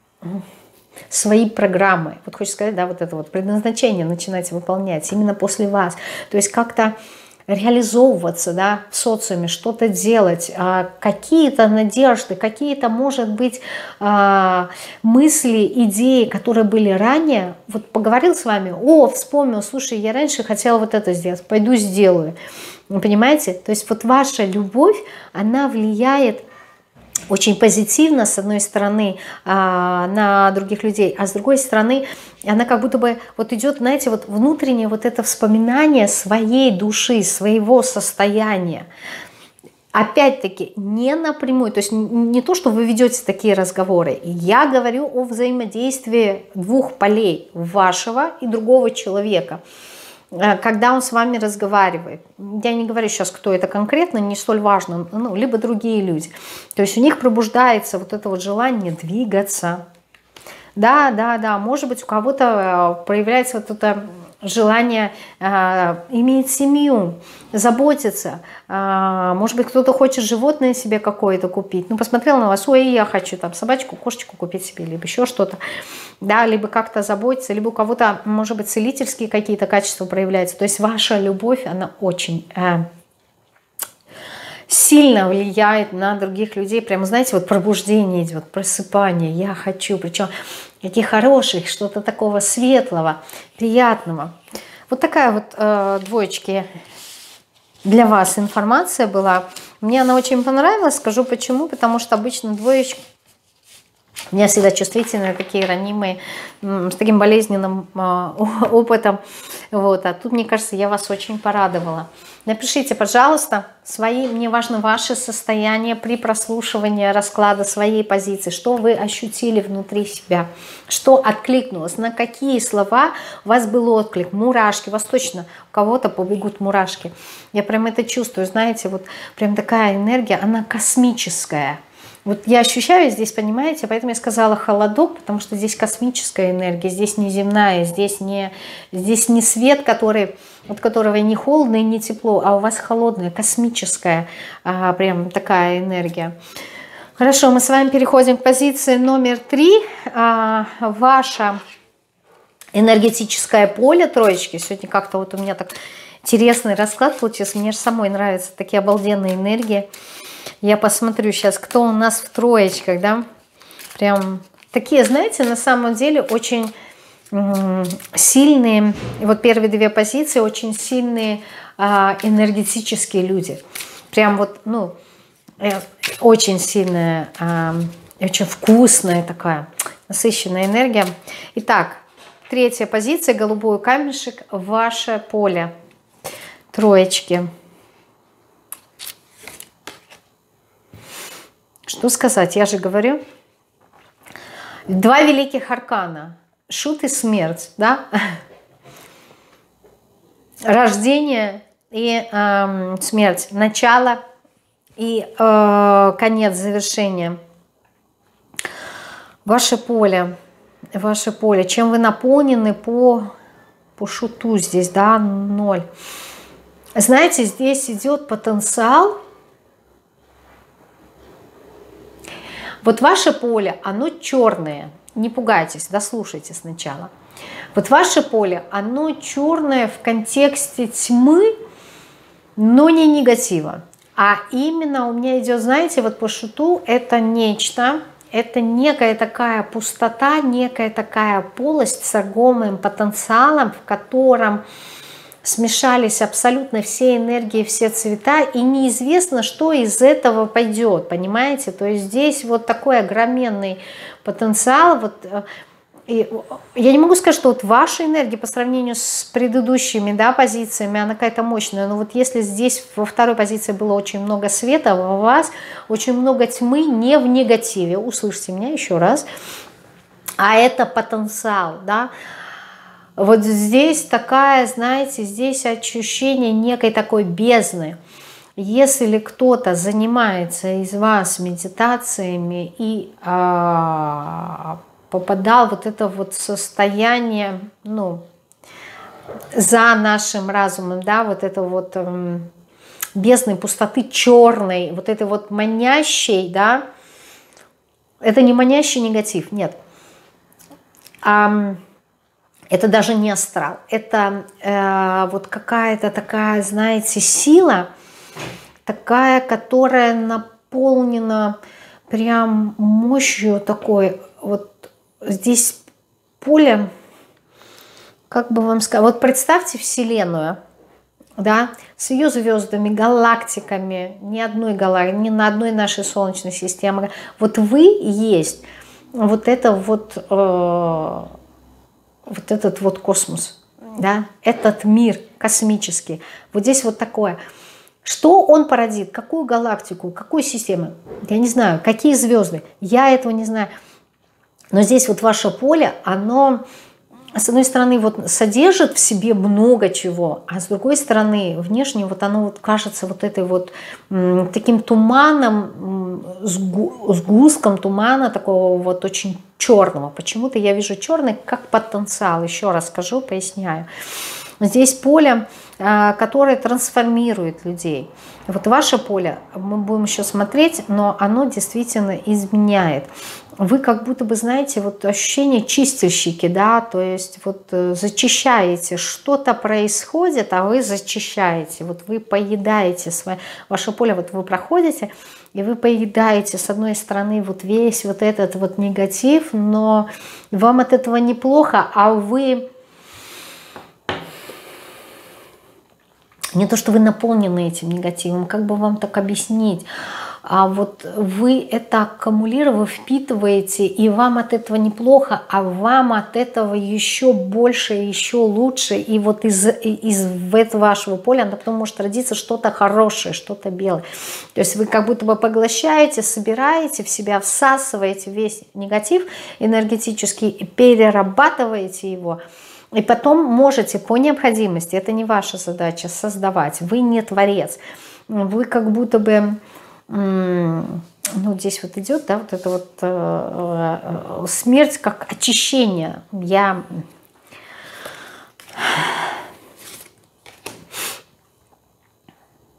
программы. Вот хочется сказать, да, вот это вот предназначение начинать выполнять именно после вас. То есть как-то реализовываться, да, в социуме, что-то делать, какие-то надежды, какие-то, может быть, мысли, идеи, которые были ранее. Вот поговорил с вами, вспомнил, слушай, я раньше хотела вот это сделать, пойду сделаю. Вы понимаете? То есть вот ваша любовь, она влияет очень позитивно, с одной стороны, на других людей, а с другой стороны, она как будто бы вот идет, знаете, вот внутреннее вот это вспоминание своей души, своего состояния. Опять-таки, не напрямую, то есть не то, что вы ведете такие разговоры. Я говорю о взаимодействии двух полей, вашего и другого человека. Когда он с вами разговаривает. Я не говорю сейчас, кто это конкретно, не столь важно, ну, либо другие люди. То есть у них пробуждается вот это вот желание двигаться. Да, может быть, у кого-то проявляется вот это желание иметь семью, заботиться. Может быть, кто-то хочет животное себе какое-то купить. Ну, посмотрел на вас, я хочу там собачку, кошечку купить себе, либо еще что-то. Да, либо как-то заботиться, либо у кого-то, может быть, целительские какие-то качества проявляются. То есть ваша любовь, она очень сильно влияет на других людей. Прямо, знаете, вот пробуждение идет, просыпание. Я хочу, причем каких хороших, что-то такого светлого, приятного. Вот такая вот, двоечки, для вас информация была. Мне она очень понравилась. Скажу почему. Потому что обычно двоечки у меня всегда чувствительные, такие ранимые, с таким болезненным опытом. Вот. А тут, мне кажется, я вас очень порадовала. Напишите, пожалуйста, мне важно ваше состояние при прослушивании расклада своей позиции. Что вы ощутили внутри себя? Что откликнулось? На какие слова у вас был отклик? Мурашки. У вас точно у кого-то побегут мурашки. Я прям это чувствую. Знаете, вот прям такая энергия, она космическая. Вот я ощущаю здесь, понимаете, поэтому я сказала холодок, потому что здесь космическая энергия, здесь не земная, здесь не свет, от которого не холодно и не тепло, а у вас холодная, космическая, прям такая энергия. Хорошо, мы с вами переходим к позиции номер 3. Ваша энергетическое поле троечки. Сегодня как-то вот у меня так интересный расклад получился. Мне же самой нравятся такие обалденные энергии. Я посмотрю сейчас, кто у нас в троечках, да. Прям такие, знаете, на самом деле очень сильные. И вот первые две позиции очень сильные энергетические люди. Прям вот, ну, очень сильная, очень вкусная такая насыщенная энергия. Итак, третья позиция, голубой камешек, ваше поле. Троечки. Что сказать? Я же говорю. Два великих аркана. Шут и смерть, да? Рождение и смерть. Начало и конец, завершение. Ваше поле. Ваше поле. Чем вы наполнены по шуту здесь, да? 0. Знаете, здесь идет потенциал. Вот ваше поле, оно черное. Не пугайтесь, дослушайте сначала. Вот ваше поле, оно черное в контексте тьмы, но не негатива. А именно у меня идет, знаете, вот по шуту это нечто, это некая такая пустота, некая такая полость с огромным потенциалом, в котором смешались абсолютно все энергии, все цвета, и неизвестно, что из этого пойдет, понимаете? То есть здесь вот такой огроменный потенциал. Вот, и я не могу сказать, что вот ваша энергия по сравнению с предыдущими, да, позициями, она какая-то мощная, но вот если здесь во второй позиции было очень много света, у вас очень много тьмы, не в негативе, услышьте меня еще раз, а это потенциал, да. Вот здесь такая, знаете, здесь ощущение некой такой бездны. Если кто-то занимается из вас медитациями и попадал вот это вот состояние, ну, за нашим разумом, да, вот это вот бездны, пустоты черной, вот этой вот манящей, да, это не манящий негатив, нет. Это даже не астрал, это вот какая-то такая, знаете, сила, такая, которая наполнена прям мощью такой. Вот здесь поле, как бы вам сказать, вот представьте Вселенную, да, с ее звездами, галактиками, ни одной галактики, ни на одной нашей Солнечной системе. Вот вы есть вот это вот... вот этот вот космос, да, этот мир космический. Вот здесь вот такое. Что он породит? Какую галактику? Какую систему? Я не знаю. Какие звезды? Я этого не знаю. Но здесь вот ваше поле, оно, с одной стороны, вот содержит в себе много чего, а с другой стороны, внешне вот оно вот кажется вот этой вот таким туманом, сгустком тумана, такого вот очень черного. Почему-то я вижу черный как потенциал. Еще раз скажу, поясняю. Здесь поле, которое трансформирует людей. Вот ваше поле, мы будем еще смотреть, но оно действительно изменяет. Вы как будто бы, знаете, вот ощущение чистильщики, да, то есть вот зачищаете, что-то происходит, а вы зачищаете, вот вы поедаете ваше поле, вот вы проходите, и вы поедаете, с одной стороны, вот весь вот этот вот негатив, но вам от этого неплохо, а вы... Не то, что вы наполнены этим негативом, как бы вам так объяснить, а вот вы это аккумулировали, впитываете, и вам от этого неплохо, а вам от этого еще больше, еще лучше, и вот из этого вашего поля потом может родиться что-то хорошее, что-то белое. То есть вы как будто бы поглощаете, собираете в себя, всасываете весь негатив энергетический, и перерабатываете его, и потом можете по необходимости, это не ваша задача, создавать. Вы не творец. Вы как будто бы, ну здесь вот идет, да, вот это вот смерть как очищение.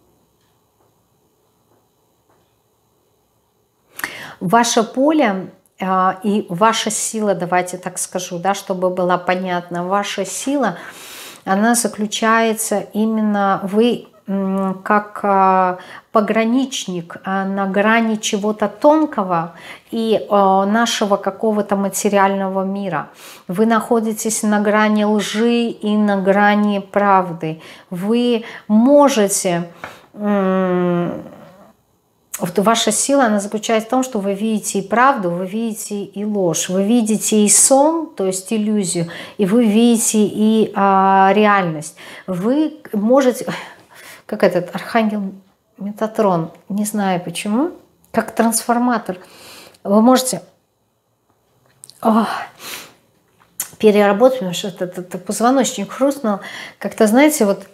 Ваше поле и ваша сила, давайте так скажу, да, чтобы было понятно, ваша сила, она заключается именно вы как пограничник на грани чего-то тонкого и нашего какого-то материального мира. Вы находитесь на грани лжи и на грани правды. Вы можете... Вот ваша сила, она заключается в том, что вы видите и правду, вы видите и ложь, вы видите и сон, то есть иллюзию, и вы видите и реальность. Вы можете, как этот архангел Метатрон, не знаю почему, как трансформатор, вы можете переработать, потому что это позвоночник хрустнул, как-то, знаете, вот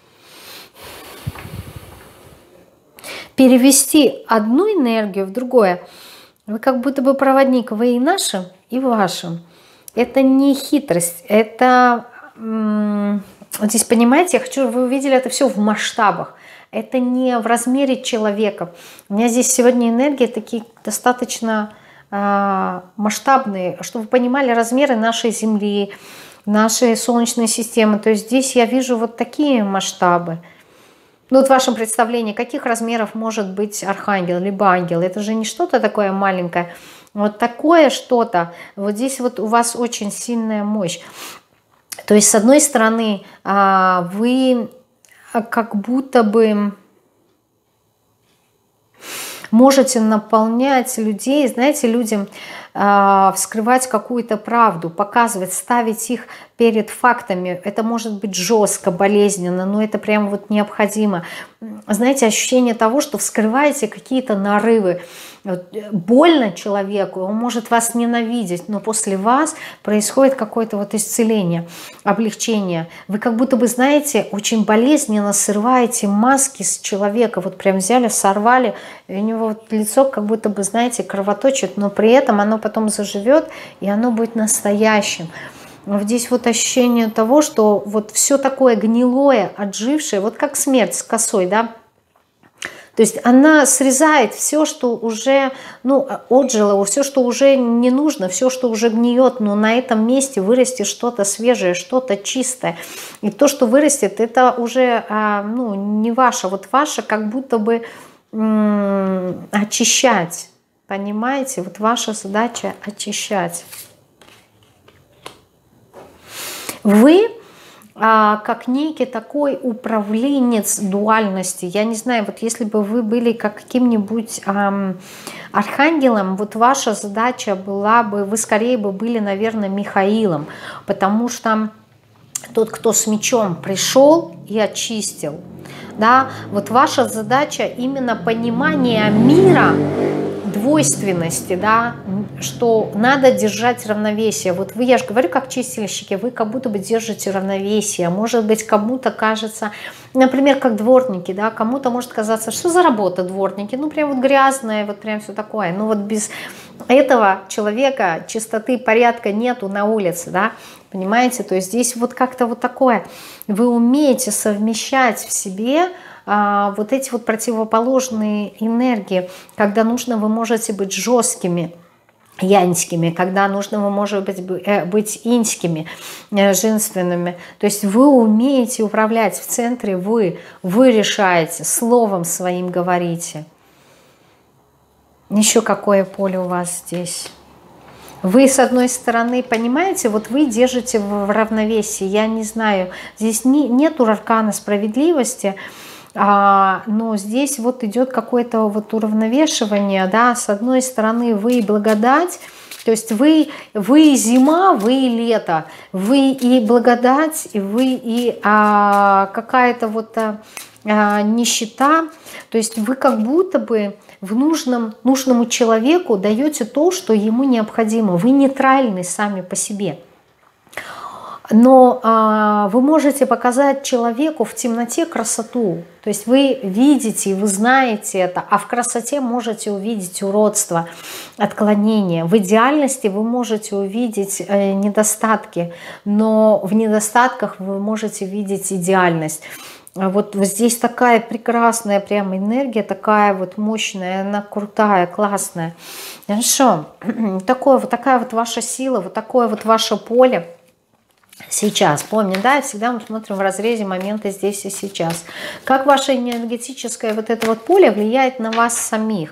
перевести одну энергию в другое. Вы как будто бы проводник, вы и нашим, и вашим. Это не хитрость, это... Вот здесь, понимаете, я хочу, чтобы вы увидели это все в масштабах. Это не в размере человека. У меня здесь сегодня энергии такие достаточно масштабные, чтобы вы понимали размеры нашей Земли, нашей Солнечной системы. То есть здесь я вижу вот такие масштабы. Ну вот в вашем представлении, каких размеров может быть архангел, либо ангел? Это же не что-то такое маленькое. Вот такое что-то. Вот здесь вот у вас очень сильная мощь. То есть, с одной стороны, вы как будто бы можете наполнять людей, знаете, людям вскрывать какую-то правду, показывать, ставить их перед фактами. Это может быть жестко, болезненно, но это прям вот необходимо. Знаете, ощущение того, что вскрываете какие-то нарывы. Больно человеку, он может вас ненавидеть, но после вас происходит какое-то вот исцеление, облегчение. Вы как будто бы, знаете, очень болезненно срываете маски с человека. Вот прям взяли, сорвали, и у него вот лицо как будто бы, знаете, кровоточит, но при этом оно потом заживет, и оно будет настоящим. Здесь вот ощущение того, что вот все такое гнилое, отжившее, вот как смерть с косой, да. То есть она срезает все, что уже отжило, все, что уже не нужно, все, что уже гниет, но на этом месте вырастет что-то свежее, что-то чистое. И то, что вырастет, это уже не ваше. Вот ваше как будто бы очищать. Понимаете? Вот ваша задача очищать. Вы как некий такой управленец дуальности. Я не знаю, вот если бы вы были каким-нибудь архангелом, вот ваша задача была бы, вы скорее бы были, наверное, Михаилом, потому что тот, кто с мечом пришел и очистил, да, вот ваша задача именно понимание мира, двойственности, да, что надо держать равновесие. Вот вы, я же говорю, как чистильщики, вы как будто бы держите равновесие. Может быть, кому-то кажется, например, как дворники, да, кому-то может казаться, что за работа дворники, ну прям вот грязная, вот прям все такое. Ну вот без этого человека чистоты, порядка нету на улице, да, понимаете? То есть здесь вот как-то вот такое. Вы умеете совмещать в себе вот эти вот противоположные энергии. Когда нужно, вы можете быть жесткими, яньскими, когда нужно, вы можете быть иньскими, женственными. То есть вы умеете управлять в центре, вы решаете, словом своим говорите. Еще какое поле у вас здесь? Вы, с одной стороны, понимаете, вот вы держите в равновесии. Я не знаю, здесь нету аркана справедливости, но здесь вот идет какое-то вот уравновешивание, да, с одной стороны вы благодать, то есть вы зима, вы лето, вы и благодать, и вы и какая-то вот нищета, то есть вы как будто бы нужному человеку даете то, что ему необходимо, вы нейтральны сами по себе. Но вы можете показать человеку в темноте красоту. То есть вы видите, вы знаете это, а в красоте можете увидеть уродство, отклонение. В идеальности вы можете увидеть недостатки, но в недостатках вы можете видеть идеальность. Вот здесь такая прекрасная прям энергия, такая вот мощная, она крутая, классная. Хорошо, такая вот ваша сила, вот такое вот ваше поле сейчас. Помни, да, всегда мы смотрим в разрезе момента здесь и сейчас. Как ваше энергетическое вот это вот поле влияет на вас самих?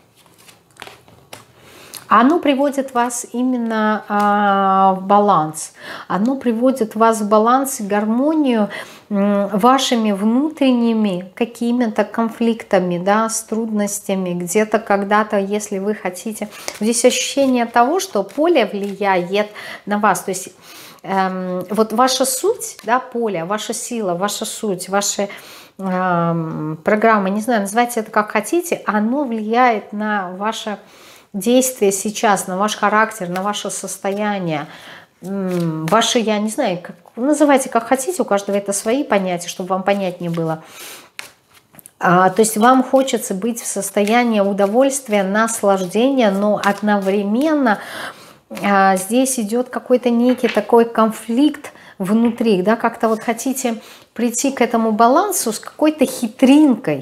Оно приводит вас именно в баланс. Оно приводит вас в баланс и гармонию вашими внутренними какими-то конфликтами, да, с трудностями. Где-то когда-то, если вы хотите... Здесь ощущение того, что поле влияет на вас. То есть вот ваша суть, да, поле, ваша сила, ваша суть, ваши... программа, не знаю, называйте это как хотите, оно влияет на ваше действие сейчас, на ваш характер, на ваше состояние, ваши, я не знаю, называйте как хотите, у каждого это свои понятия, чтобы вам понятнее было. То есть вам хочется быть в состоянии удовольствия, наслаждения, но одновременно здесь идет какой-то некий такой конфликт внутри, да, как-то вот хотите прийти к этому балансу с какой-то хитринкой.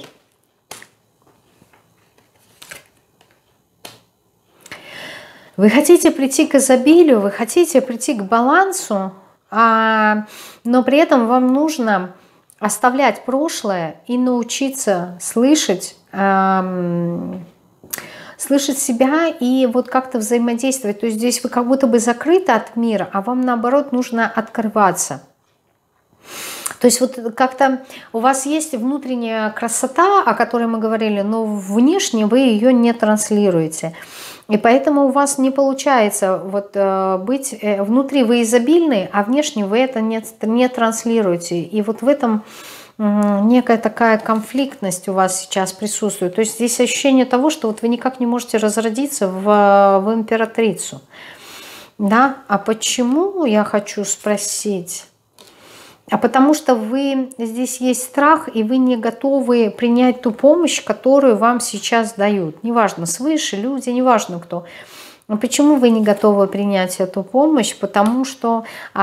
Вы хотите прийти к изобилию, вы хотите прийти к балансу, но при этом вам нужно оставлять прошлое и научиться слышать себя и вот как-то взаимодействовать. То есть здесь вы как будто бы закрыты от мира, а вам наоборот нужно открываться. То есть вот как-то у вас есть внутренняя красота, о которой мы говорили, но внешне вы ее не транслируете. И поэтому у вас не получается вот быть внутри вы изобильны, а внешне вы это не транслируете. И вот в этом некая такая конфликтность у вас сейчас присутствует. То есть здесь ощущение того, что вот вы никак не можете разродиться в императрицу. Да? А почему, я хочу спросить? А потому что здесь есть страх, и вы не готовы принять ту помощь, которую вам сейчас дают. Неважно, свыше, люди, неважно кто. Но почему вы не готовы принять эту помощь? Потому что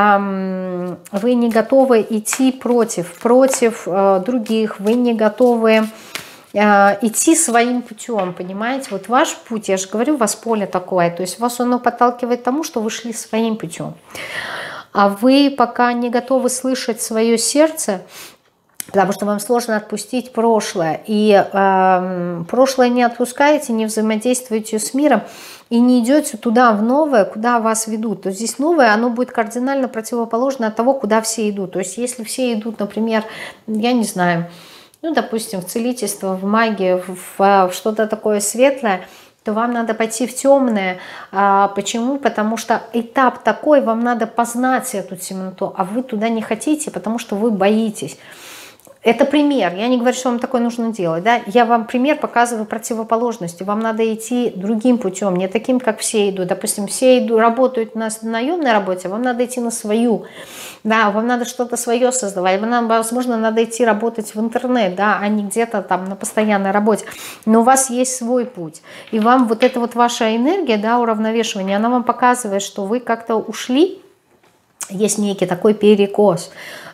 вы не готовы идти против других, вы не готовы идти своим путем, понимаете? Вот ваш путь, я же говорю, у вас поле такое, то есть вас оно подталкивает к тому, что вы шли своим путем. А вы пока не готовы слышать свое сердце, потому что вам сложно отпустить прошлое. И прошлое не отпускаете, не взаимодействуете с миром и не идете туда, в новое, куда вас ведут. То есть здесь новое, оно будет кардинально противоположно от того, куда все идут. То есть если все идут, например, я не знаю, ну, допустим, в целительство, в магию, в что-то такое светлое, то вам надо пойти в темное. Почему? Потому что этап такой, вам надо познать эту темноту, а вы туда не хотите, потому что вы боитесь. Это пример. Я не говорю, что вам такое нужно делать. Да? Я вам пример показываю противоположности. Вам надо идти другим путем, не таким, как все идут. Допустим, все работают на наемной работе, вам надо идти на свою. Да, вам надо что-то свое создавать. Вам, возможно, надо идти работать в интернет, да, а не где-то там на постоянной работе. Но у вас есть свой путь. И вам вот эта вот ваша энергия, да, уравновешивания, она вам показывает, что вы как-то ушли. Есть некий такой перекос,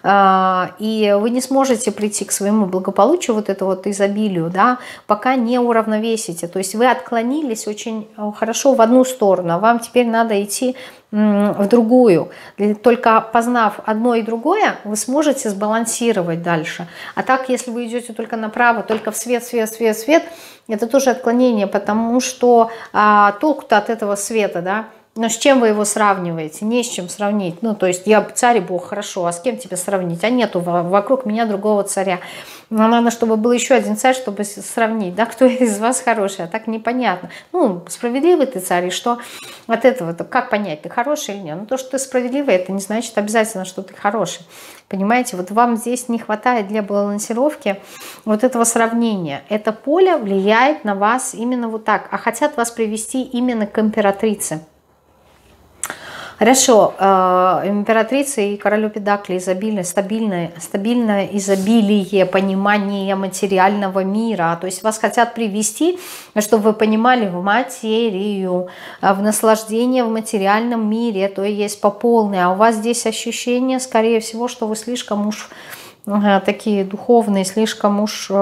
и вы не сможете прийти к своему благополучию, вот это вот изобилию, да, пока не уравновесите. То есть вы отклонились очень хорошо в одну сторону, а вам теперь надо идти в другую. Только познав одно и другое, вы сможете сбалансировать дальше. А так, если вы идете только направо, только в свет, свет, свет, свет, это тоже отклонение, потому что толку-то от этого света, да. Но с чем вы его сравниваете? Не с чем сравнить. Ну, то есть я царь и бог, хорошо, а с кем тебя сравнить? А нету вокруг меня другого царя. Но надо, чтобы был еще один царь, чтобы сравнить, да, кто из вас хороший, а так непонятно. Ну, справедливый ты царь, и что от этого-то, как понять, ты хороший или нет? Ну, то, что ты справедливый, это не значит обязательно, что ты хороший. Понимаете, вот вам здесь не хватает для балансировки вот этого сравнения. Это поле влияет на вас именно вот так, а хотят вас привести именно к императрице. Хорошо, императрица и королю Педакли изобильное, стабильное изобилие, понимание материального мира. То есть вас хотят привести, чтобы вы понимали, в материю, в наслаждение в материальном мире, то есть по полной. А у вас здесь ощущение, скорее всего, что вы слишком уж такие духовные, слишком уж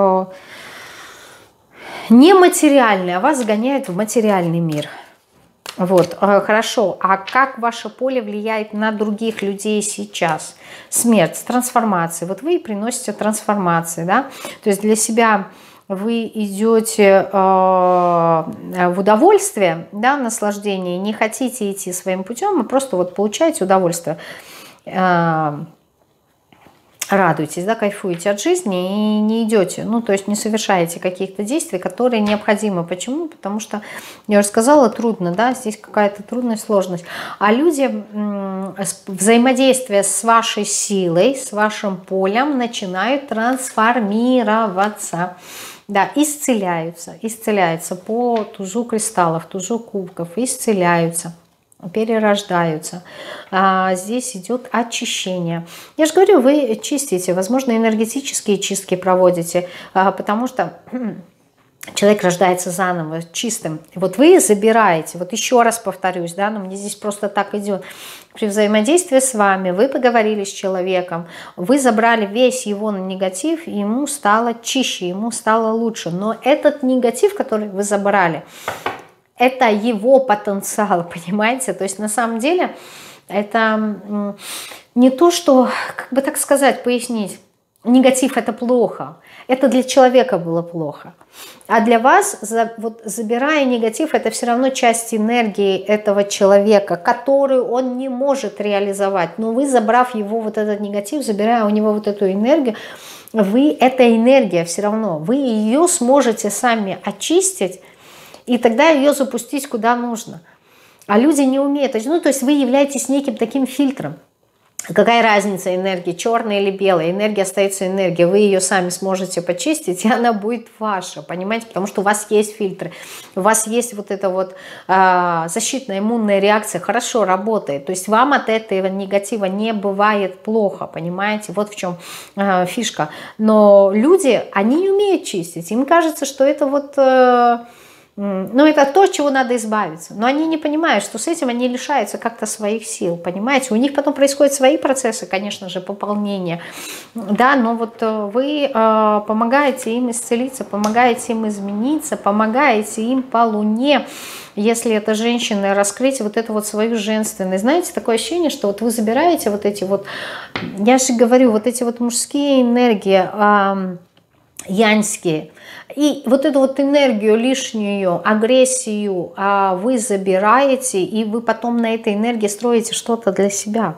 нематериальные, а вас загоняют в материальный мир. Вот, хорошо. А как ваше поле влияет на других людей сейчас? Смерть, трансформация. Вот вы приносите трансформации, да? То есть для себя вы идете в удовольствие, да, наслаждение, не хотите идти своим путем, а просто вот получаете удовольствие. Радуетесь, да, кайфуете от жизни и не идете, ну, то есть не совершаете каких-то действий, которые необходимы. Почему? Потому что, я уже сказала, трудно, да, здесь какая-то трудность, сложность. А люди взаимодействие с вашей силой, с вашим полем начинают трансформироваться. Да, исцеляются по тузу кристаллов, тузу кубков, исцеляются, перерождаются. Здесь идет очищение. Я же говорю, вы чистите, возможно, энергетические чистки проводите, потому что человек рождается заново, чистым. Вот вы забираете, вот еще раз повторюсь, да, но мне здесь просто так идет. При взаимодействии с вами вы поговорили с человеком, вы забрали весь его негатив, и ему стало чище, ему стало лучше. Но этот негатив, который вы забрали, это его потенциал, понимаете? То есть на самом деле это не то, что, как бы так сказать, пояснить, негатив это плохо. Это для человека было плохо. А для вас, вот, забирая негатив, это все равно часть энергии этого человека, которую он не может реализовать. Но вы, забрав его вот этот негатив, забирая у него вот эту энергию, вы, эта энергия все равно, вы ее сможете сами очистить, и тогда ее запустить куда нужно. А люди не умеют. Ну, то есть вы являетесь неким таким фильтром. Какая разница энергии, черная или белая? Энергия остается энергией. Вы ее сами сможете почистить, и она будет ваша, понимаете? Потому что у вас есть фильтры, у вас есть вот эта вот защитная иммунная реакция, хорошо работает. То есть вам от этого негатива не бывает плохо, понимаете? Вот в чем фишка. Но люди, они не умеют чистить. Им кажется, что это вот... Ну, это то, от чего надо избавиться. Но они не понимают, что с этим они лишаются как-то своих сил, понимаете? У них потом происходят свои процессы, конечно же, пополнения. Да, но вот вы помогаете им исцелиться, помогаете им измениться, помогаете им по луне, если это женщина, раскрыть вот эту вот свою женственность. Знаете, такое ощущение, что вот вы забираете вот эти вот, я же говорю, вот эти вот мужские энергии, яньские, и вот эту вот энергию лишнюю, агрессию вы забираете, и вы потом на этой энергии строите что-то для себя.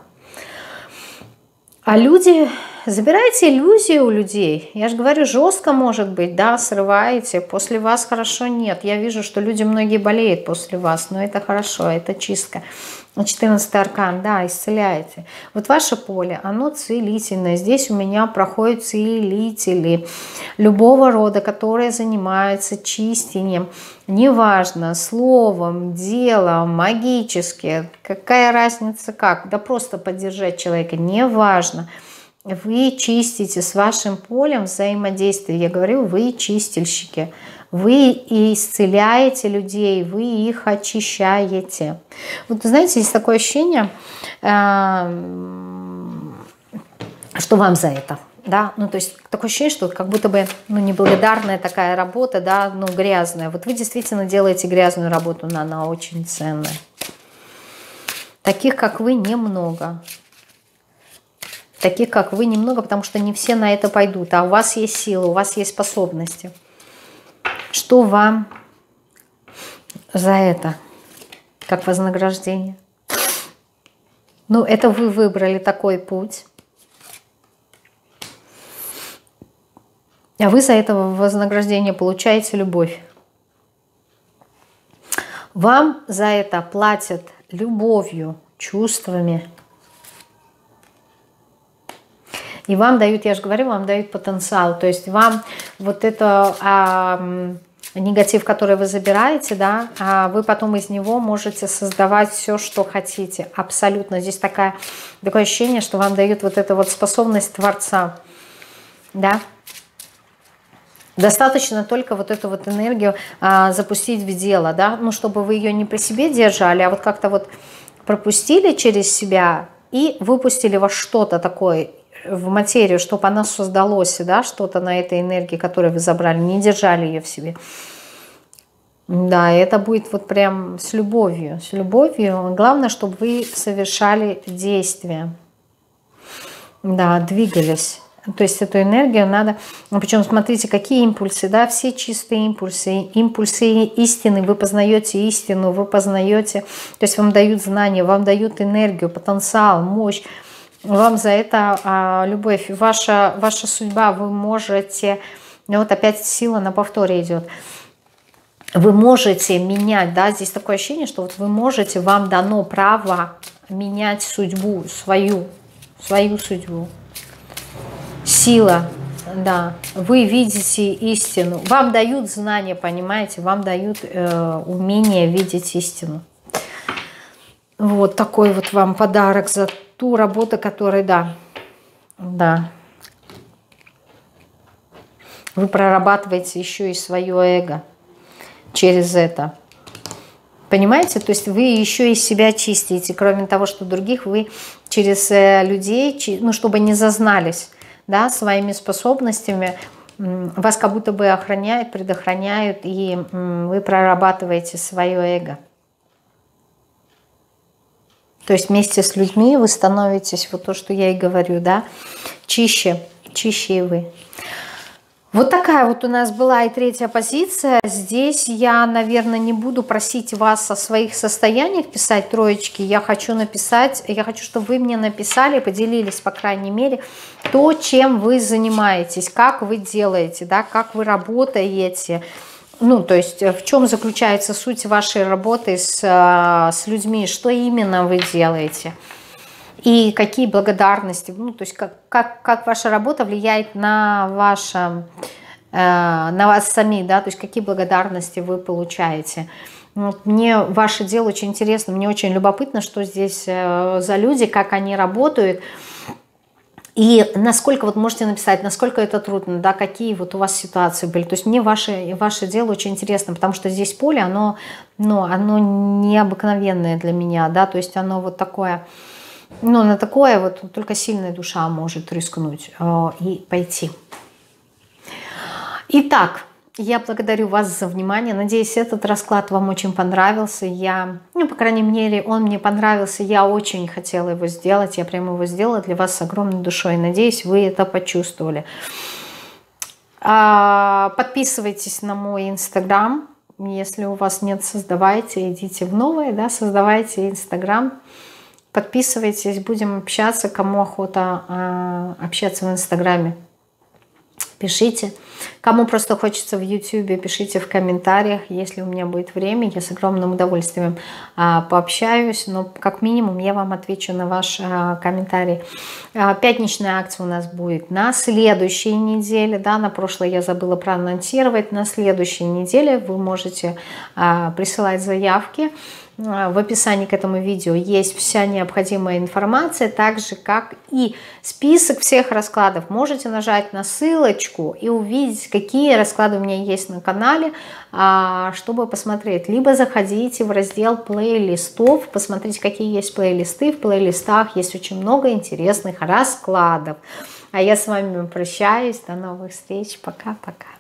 А люди, забираете иллюзии у людей. Я же говорю, жестко может быть, да, срываете, после вас хорошо нет. Я вижу, что люди многие болеют после вас, но это хорошо, это чистка. 14-й аркан, да, исцеляете. Вот ваше поле, оно целительное. Здесь у меня проходят целители любого рода, которые занимаются чистением. Неважно, словом, делом, магически, какая разница как. Да просто поддержать человека, неважно. Вы чистите с вашим полем взаимодействия. Я говорю, вы чистильщики. Вы исцеляете людей, вы их очищаете. Вот знаете, есть такое ощущение, что вам за это. Да? Ну, то есть такое ощущение, что как будто бы неблагодарная такая работа, да, грязная. Вот вы действительно делаете грязную работу, но она очень ценная. Таких, как вы, немного. Таких, как вы, немного, потому что не все на это пойдут. А у вас есть сила, у вас есть способности. Что вам за это, как вознаграждение? Ну, это вы выбрали такой путь. А вы за это вознаграждение получаете любовь. Вам за это платят любовью, чувствами. И вам дают, я же говорю, вам дают потенциал. То есть вам вот это негатив, который вы забираете, да, вы потом из него можете создавать все, что хотите. Абсолютно. Здесь такое ощущение, что вам дают вот эту вот способность Творца. Да. Достаточно только вот эту вот энергию запустить в дело, да, ну, чтобы вы ее не при себе держали, а вот как-то вот пропустили через себя и выпустили во что-то такое, в материю, чтобы она создалось, да, что-то на этой энергии, которую вы забрали, не держали ее в себе. Да, это будет вот прям с любовью. С любовью. Главное, чтобы вы совершали действия. Да, двигались. То есть эту энергию надо... Причем смотрите, какие импульсы, да, все чистые импульсы. Импульсы истины. Вы познаете истину, вы познаете... То есть вам дают знания, вам дают энергию, потенциал, мощь. Вам за это любовь. Ваша судьба, вы можете... Вот опять сила на повторе идет. Вы можете менять, да, здесь такое ощущение, что вот вы можете, вам дано право менять судьбу, свою судьбу. Сила, да, вы видите истину, вам дают знания, понимаете, вам дают умение видеть истину. Вот такой вот вам подарок за ту работу, которую, да, вы прорабатываете еще и свое эго через это. Понимаете? То есть вы еще и себя чистите. Кроме того, что других, вы через людей, ну, чтобы не зазнались, да, своими способностями, вас как будто бы охраняют, предохраняют, и вы прорабатываете свое эго. То есть вместе с людьми вы становитесь, вот то, что я и говорю, да, чище и вы. Вот такая вот у нас была и третья позиция. Здесь я, наверное, не буду просить вас о своих состояниях писать троечки. Я хочу написать, я хочу, чтобы вы мне написали, поделились, по крайней мере, то, чем вы занимаетесь, как вы делаете, да, как вы работаете. Ну, то есть в чем заключается суть вашей работы с людьми, что именно вы делаете. И какие благодарности, ну, то есть как ваша работа влияет на вас сами, да, то есть какие благодарности вы получаете. Вот мне ваше дело очень интересно, мне очень любопытно, что здесь за люди, как они работают, и насколько, вот можете написать, насколько это трудно, да, какие вот у вас ситуации были. То есть мне ваше дело очень интересно, потому что здесь поле, оно необыкновенное для меня, да, то есть оно вот такое... Ну, на такое вот только сильная душа может рискнуть и пойти. Итак, я благодарю вас за внимание. Надеюсь, этот расклад вам очень понравился. Ну, по крайней мере, он мне понравился. Я очень хотела его сделать. Я прямо его сделала для вас с огромной душой. Надеюсь, вы это почувствовали. Подписывайтесь на мой Инстаграм. Если у вас нет, создавайте. Идите в новое, да, создавайте Инстаграм. Подписывайтесь, будем общаться. Кому охота общаться в Инстаграме, пишите. Кому просто хочется в Ютубе, пишите в комментариях. Если у меня будет время, я с огромным удовольствием пообщаюсь. Но как минимум я вам отвечу на ваш комментарий. Пятничная акция у нас будет на следующей неделе. Да, на прошлой я забыла проанонсировать. На следующей неделе вы можете присылать заявки. В описании к этому видео есть вся необходимая информация, так же как и список всех раскладов. Можете нажать на ссылочку и увидеть, какие расклады у меня есть на канале, чтобы посмотреть. Либо заходите в раздел плейлистов, посмотрите, какие есть плейлисты. В плейлистах есть очень много интересных раскладов. А я с вами прощаюсь. До новых встреч. Пока-пока.